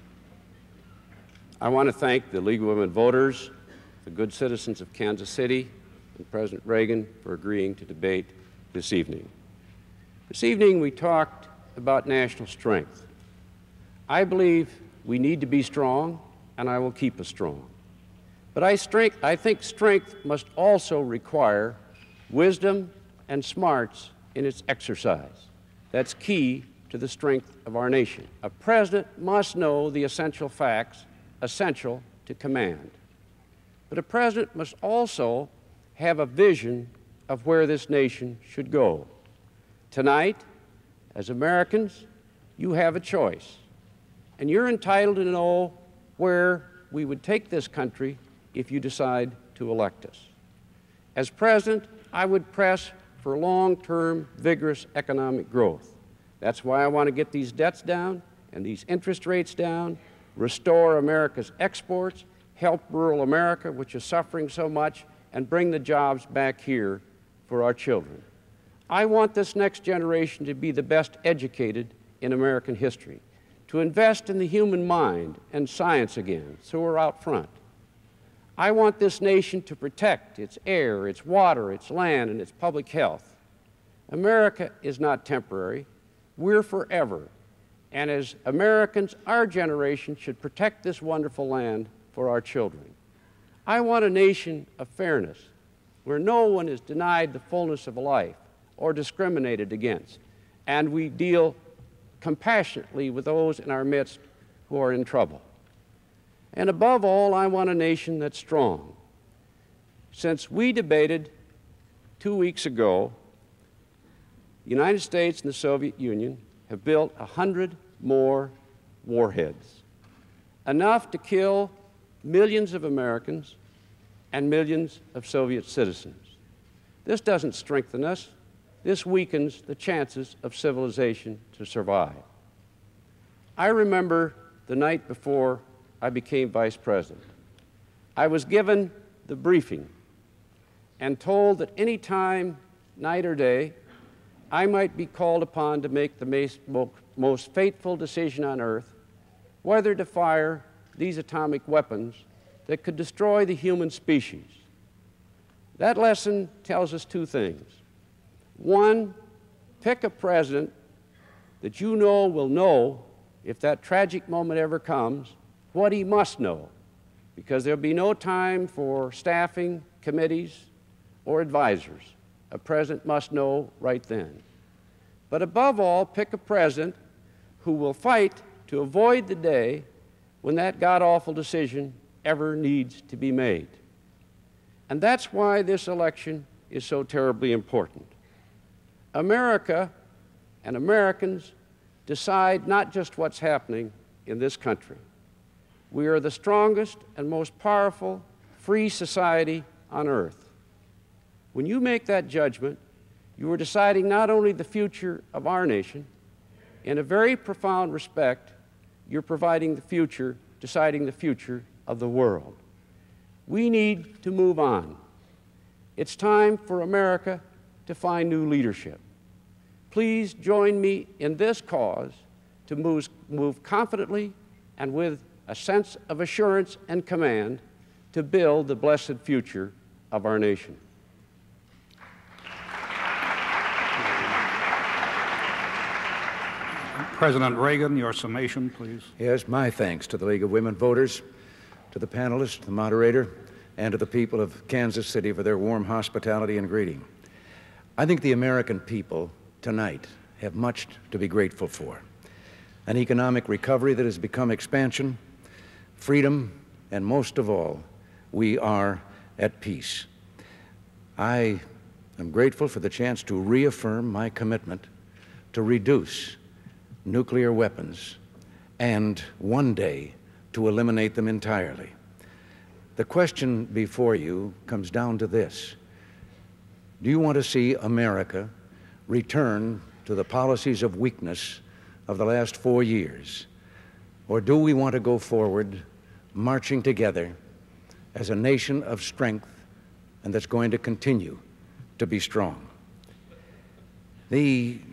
I want to thank the League of Women Voters, the good citizens of Kansas City, and President Reagan for agreeing to debate this evening. This evening we talked about national strength. I believe we need to be strong, and I will keep us strong. But I, strength, I think strength must also require wisdom and smarts in its exercise. That's key to the strength of our nation. A president must know the essential facts essential to command. But a president must also have a vision of where this nation should go. Tonight, as Americans, you have a choice, and you're entitled to know where we would take this country if you decide to elect us. As president, I would press for long-term, vigorous economic growth. That's why I want to get these debts down and these interest rates down, restore America's exports, help rural America, which is suffering so much, and bring the jobs back here for our children. I want this next generation to be the best educated in American history, to invest in the human mind and science again, so we're out front, I want this nation to protect its air, its water, its land, and its public health. America is not temporary. We're forever. And as Americans, our generation should protect this wonderful land for our children. I want a nation of fairness, where no one is denied the fullness of life or discriminated against, and we deal compassionately with those in our midst who are in trouble. And above all, I want a nation that's strong. Since we debated two weeks ago, the United States and the Soviet Union have built a hundred more warheads, enough to kill millions of Americans and millions of Soviet citizens. This doesn't strengthen us. This weakens the chances of civilization to survive. I remember the night before I became vice president. I was given the briefing and told that any time, night or day, I might be called upon to make the most fateful decision on earth, whether to fire these atomic weapons that could destroy the human species. That lesson tells us two things. One, pick a president that you know will know, if that tragic moment ever comes, what he must know, because there'll be no time for staffing, committees, or advisors. A president must know right then. But above all, pick a president who will fight to avoid the day when that god-awful decision ever needs to be made. And that's why this election is so terribly important. America and Americans decide not just what's happening in this country. We are the strongest and most powerful free society on earth. When you make that judgment, you are deciding not only the future of our nation, in a very profound respect, you're providing the future, deciding the future of the world. We need to move on. It's time for America to find new leadership. Please join me in this cause to move, move confidently and with a sense of assurance and command to build the blessed future of our nation. President Reagan, your summation, please. Yes, my thanks to the League of Women Voters, to the panelists, the moderator, and to the people of Kansas City for their warm hospitality and greeting. I think the American people tonight have much to be grateful for. An economic recovery that has become expansion, freedom, and most of all, we are at peace. I am grateful for the chance to reaffirm my commitment to reduce nuclear weapons and one day to eliminate them entirely. The question before you comes down to this. Do you want to see America return to the policies of weakness of the last four years? Or do we want to go forward, marching together as a nation of strength and that's going to continue to be strong? The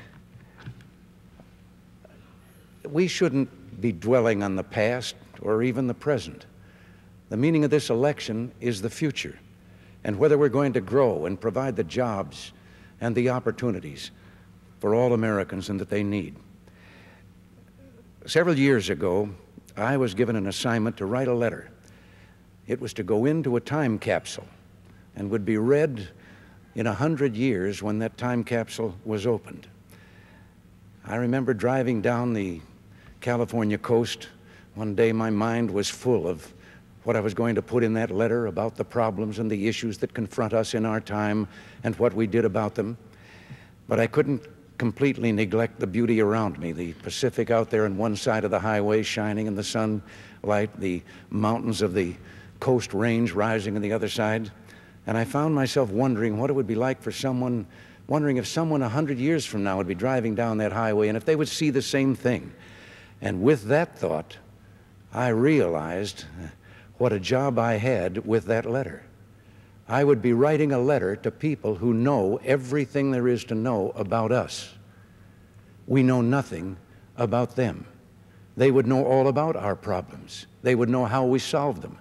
We shouldn't be dwelling on the past or even the present. The meaning of this election is the future, and whether we're going to grow and provide the jobs and the opportunities for all Americans and that they need. Several years ago, I was given an assignment to write a letter. It was to go into a time capsule and would be read in a hundred years when that time capsule was opened. I remember driving down the California coast. One day my mind was full of what I was going to put in that letter about the problems and the issues that confront us in our time and what we did about them. But I couldn't completely neglect the beauty around me, the Pacific out there on one side of the highway shining in the sunlight, the mountains of the Coast Range rising on the other side. And I found myself wondering what it would be like for someone, wondering if someone a hundred years from now would be driving down that highway and if they would see the same thing. And with that thought, I realized what a job I had with that letter. I would be writing a letter to people who know everything there is to know about us. We know nothing about them. They would know all about our problems. They would know how we solve them.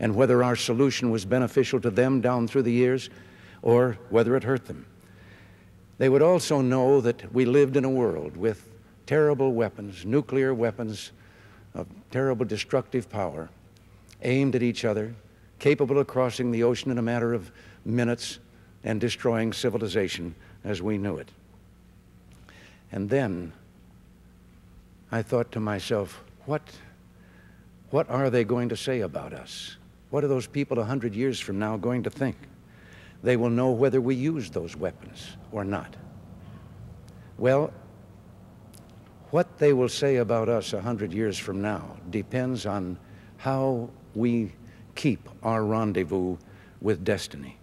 and whether our solution was beneficial to them down through the years or whether it hurt them. They would also know that we lived in a world with terrible weapons, nuclear weapons of terrible destructive power, aimed at each other, capable of crossing the ocean in a matter of minutes and destroying civilization as we knew it. And then I thought to myself, what, what are they going to say about us? What are those people a hundred years from now going to think? They will know whether we used those weapons or not. Well, what they will say about us a hundred years from now depends on how we keep our rendezvous with destiny.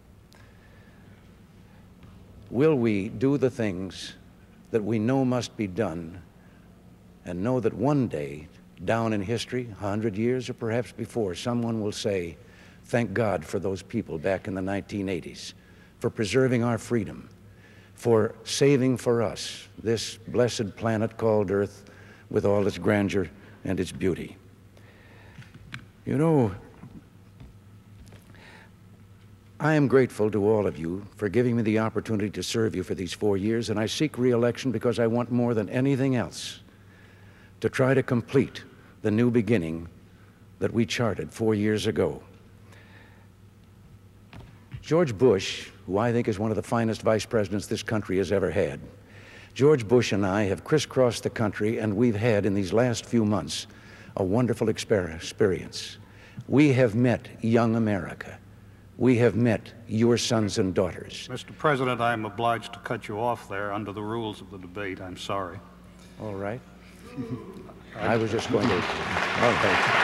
Will we do the things that we know must be done and know that one day, down in history, a hundred years or perhaps before, someone will say, thank God for those people back in the nineteen eighties, for preserving our freedom, for saving for us this blessed planet called Earth with all its grandeur and its beauty. You know, I am grateful to all of you for giving me the opportunity to serve you for these four years, and I seek re-election because I want more than anything else to try to complete the new beginning that we charted four years ago. George Bush, who I think is one of the finest vice presidents this country has ever had, George Bush and I have crisscrossed the country, and we've had, in these last few months, a wonderful experience. We have met young America. We have met your sons and daughters. Mister President, I am obliged to cut you off there under the rules of the debate. I'm sorry. All right. I was just going to... Okay.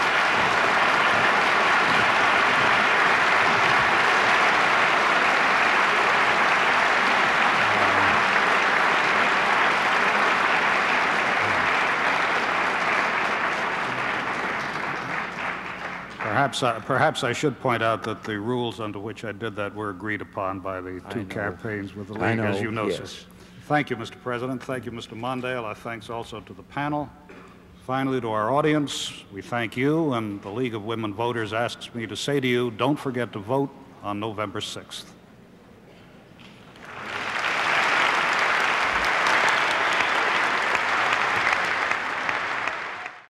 Perhaps I, perhaps I should point out that the rules under which I did that were agreed upon by the two campaigns with the League, know, as you know, yes. sir. Thank you, Mister President. Thank you, Mister Mondale. Our thanks also to the panel. Finally, to our audience, we thank you, and the League of Women Voters asks me to say to you, don't forget to vote on November sixth.